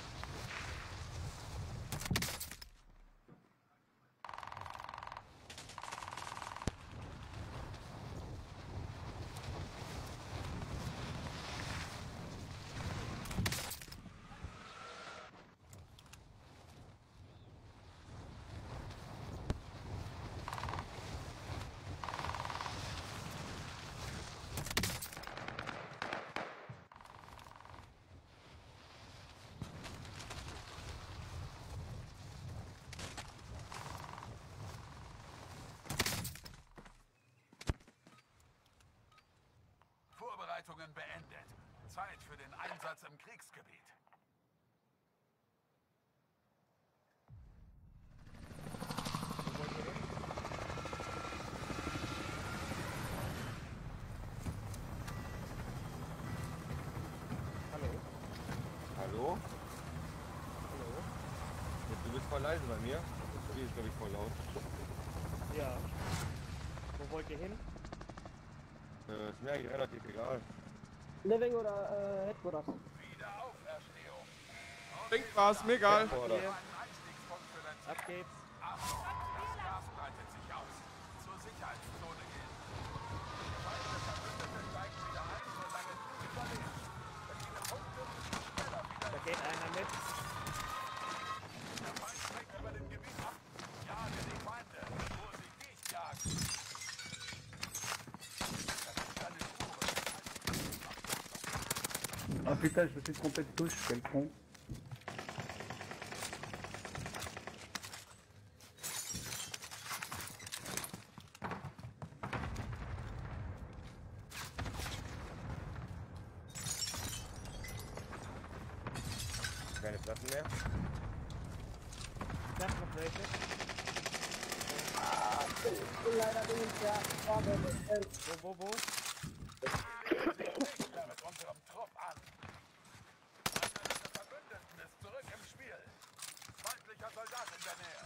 Vorbereitungen beendet. Zeit für den Einsatz im Kriegsgebiet. Hallo? Hallo? Hallo? Du bist voll leise bei mir. Das Spiel ist, glaube ich, voll laut. Ja. Wo wollt ihr hin? Äh, ist mir eigentlich relativ egal. Living oder äh, Headquarters? Wiederauferstehung. Klingt was, mir egal. Oder? Hier. Ab geht's. Achtung, das Gas breitet sich aus. Zur Sicherheitszone gehen. Feindliche Verbündete steigen wieder ein, solange du überlebst. Verdiene Punkte, schneller wieder. Da geht einer mit. Der Feind trägt über dem Gebiet ab. Jage die Feinde, wo sie dich jagen. Das ist deine Spur. Ah putain, je me suis trompé de touche, quel con. Keine Platten mehr. Ich hab noch welche. Ich bin leider nicht ja. Vorbereitet. Wo, wo, wo? Wieder mit unserem Trupp an. Einer der Verbündeten ist zurück im Spiel. Feindlicher Soldat in der Nähe.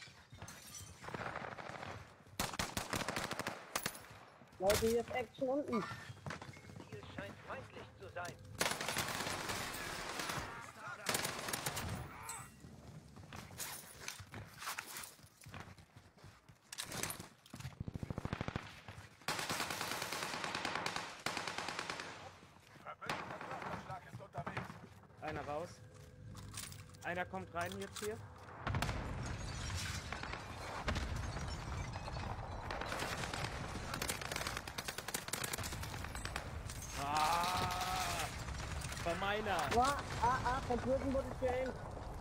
Leute, hier ist Action unten. Ziel scheint feindlich zu sein. Verbündeter Körperschlag ist unterwegs. Einer raus. Einer kommt rein jetzt hier. Ah, war meiner. Ah, ah, ah, von Brücken wurde ich gehängt.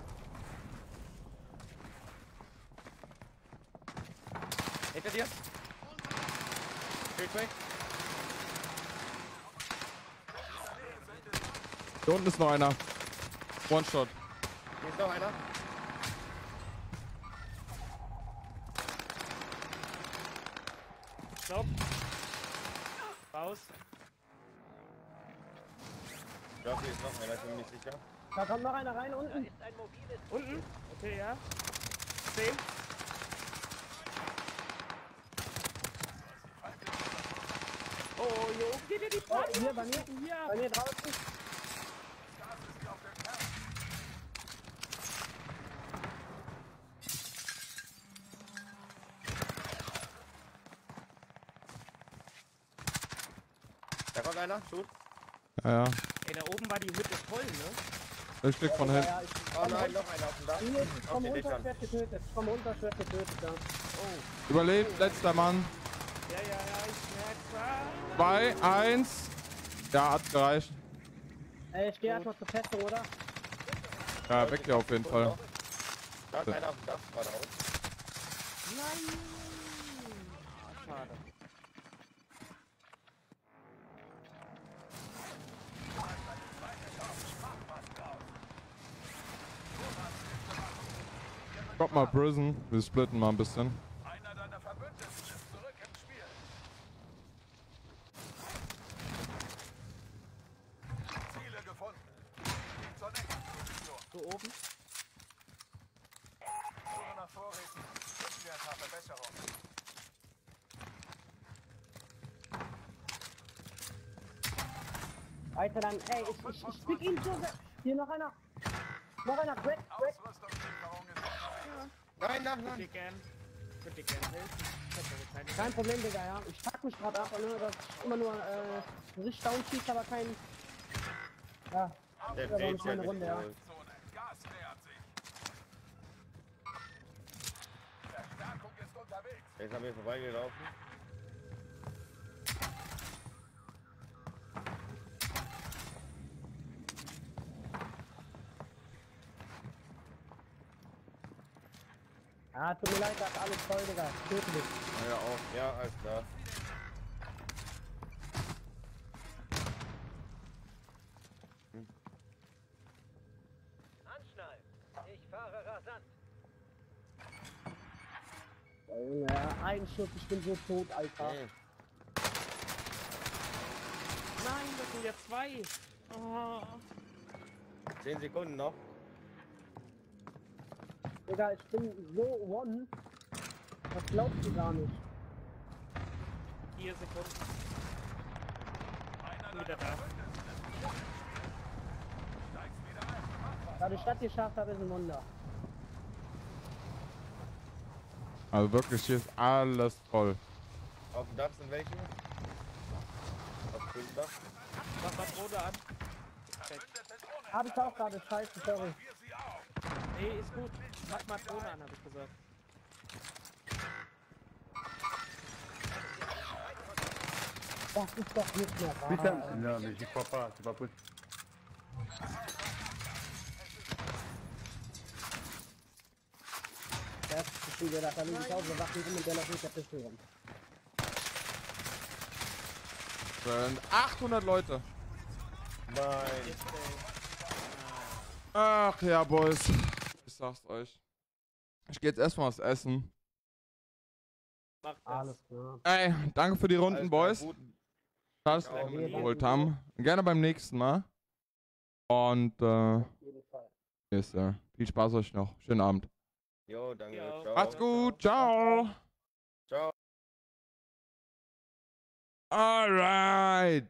Hinter dir! Geht weg! Hier unten ist noch einer. One-Shot. Hier ist noch einer. Stopp. Raus. Ich glaube, hier ist noch einer, ich bin mir nicht sicher. Da kommt noch einer rein, unten. Unten? Okay, ja. zehn. Oh, jo, geht dir die Oh, Platte? hier bei mir, Hier. bei mir draußen. Da kommt einer, shoot. Ja, ja. Ey, da oben war die Hütte voll, ne? Ich klick von hinten. Ja, ich Oh nein, noch einer auf dem Dach. Hier, ich Auf komm den runter, Dächern. schwer getötet. Ich komm runter, schwer getötet, ja. Oh. Überlebt, letzter Mann. Ja, ja, ja, ich merk's. Zwei, eins. Ja, hat gereicht. Ey, ich geh erstmal zur Festung, oder? Ja, weg hier auf jeden Fall. Da ist einer auf dem Dach, war raus. Nein. Ah, schade. Kommt mal Prison. Wir splitten mal ein bisschen. Einer deiner Verbündeten ist zurück im Spiel. Ziele gefunden. Geht zur nächsten Position. So oben. Suche nach Vorräten. Finden wir ein paar Verbesserungen. Alter, dann, ey, ich, ich, ich pick ihn so. Hier noch einer. Noch einer, crack, crack. Ausrüstungslieferung ist unterwegs. Nein, nein, Würde nein. dir gern, würde dir gern helfen. Ich hab aber keine Kein Problem, Digga, ja. Ich pack mich grad ab, ne? Das ist immer nur, äh, sich down schießt, aber kein. Ja, Der das war dreht nicht meine sich Runde, ja. Zone. Gas nähert sich. Verstärkung ist unterwegs. Der ist an mir vorbeigelaufen. Ja, tut mir leid, das ist alles voll, Digga. Töte dich. Ja, auch. Ja, alles klar. Anschnallen. Ich fahre rasant. Ja, Junge, ja, ein Schuss, ich bin so tot, Alter. Hm. Nein, das sind ja zwei. Oh. Zehn Sekunden noch. Digga, ich bin so one. Das glaubst du gar nicht. Vier Sekunden. Wieder da. Da die Stadt geschafft hat, ist ein Wunder. Also wirklich, hier ist alles voll. Auf dem Dach sind welche. Auf dem Dach. Mach mal Drohne an. Hab ich auch gerade, scheiße, sorry. Nee, ist gut. Mach mal Drohne an, hab ich gesagt. Das ist doch nicht mehr Putain, wahr. non mais j'y crois pas, c'est pas possible. Der ist bestimmt wieder, da liegen tausende Wachen rum und der noch nicht der Pistole rum. Sind achthundert Leute. Nein. Ach ja, Boys. Ich sag's euch. Ich geh jetzt erstmal was essen. Mach das. Alles klar. Ey, danke für die Runden, Alles klar, Boys. gut. Dass Ich wir auch. geholt haben. Gerne beim nächsten Mal. Und äh, Auf jeden Fall. yes, sir. Viel Spaß euch noch. Schönen Abend. Jo, danke. Ja. Ciao. Macht's gut. Ciao. Ciao. Alright.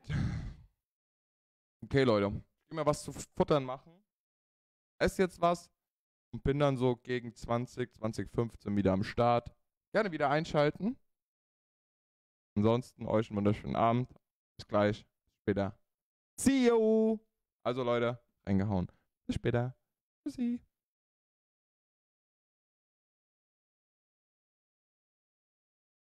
Okay, Leute. Ich geh mir was zu futtern machen. Ess jetzt was. Und bin dann so gegen zwanzig, zwanzig fünfzehn wieder am Start. Gerne wieder einschalten. Ansonsten euch einen wunderschönen Abend. Bis gleich. Bis später. See you. Also Leute, reingehauen. Bis später. Tschüssi.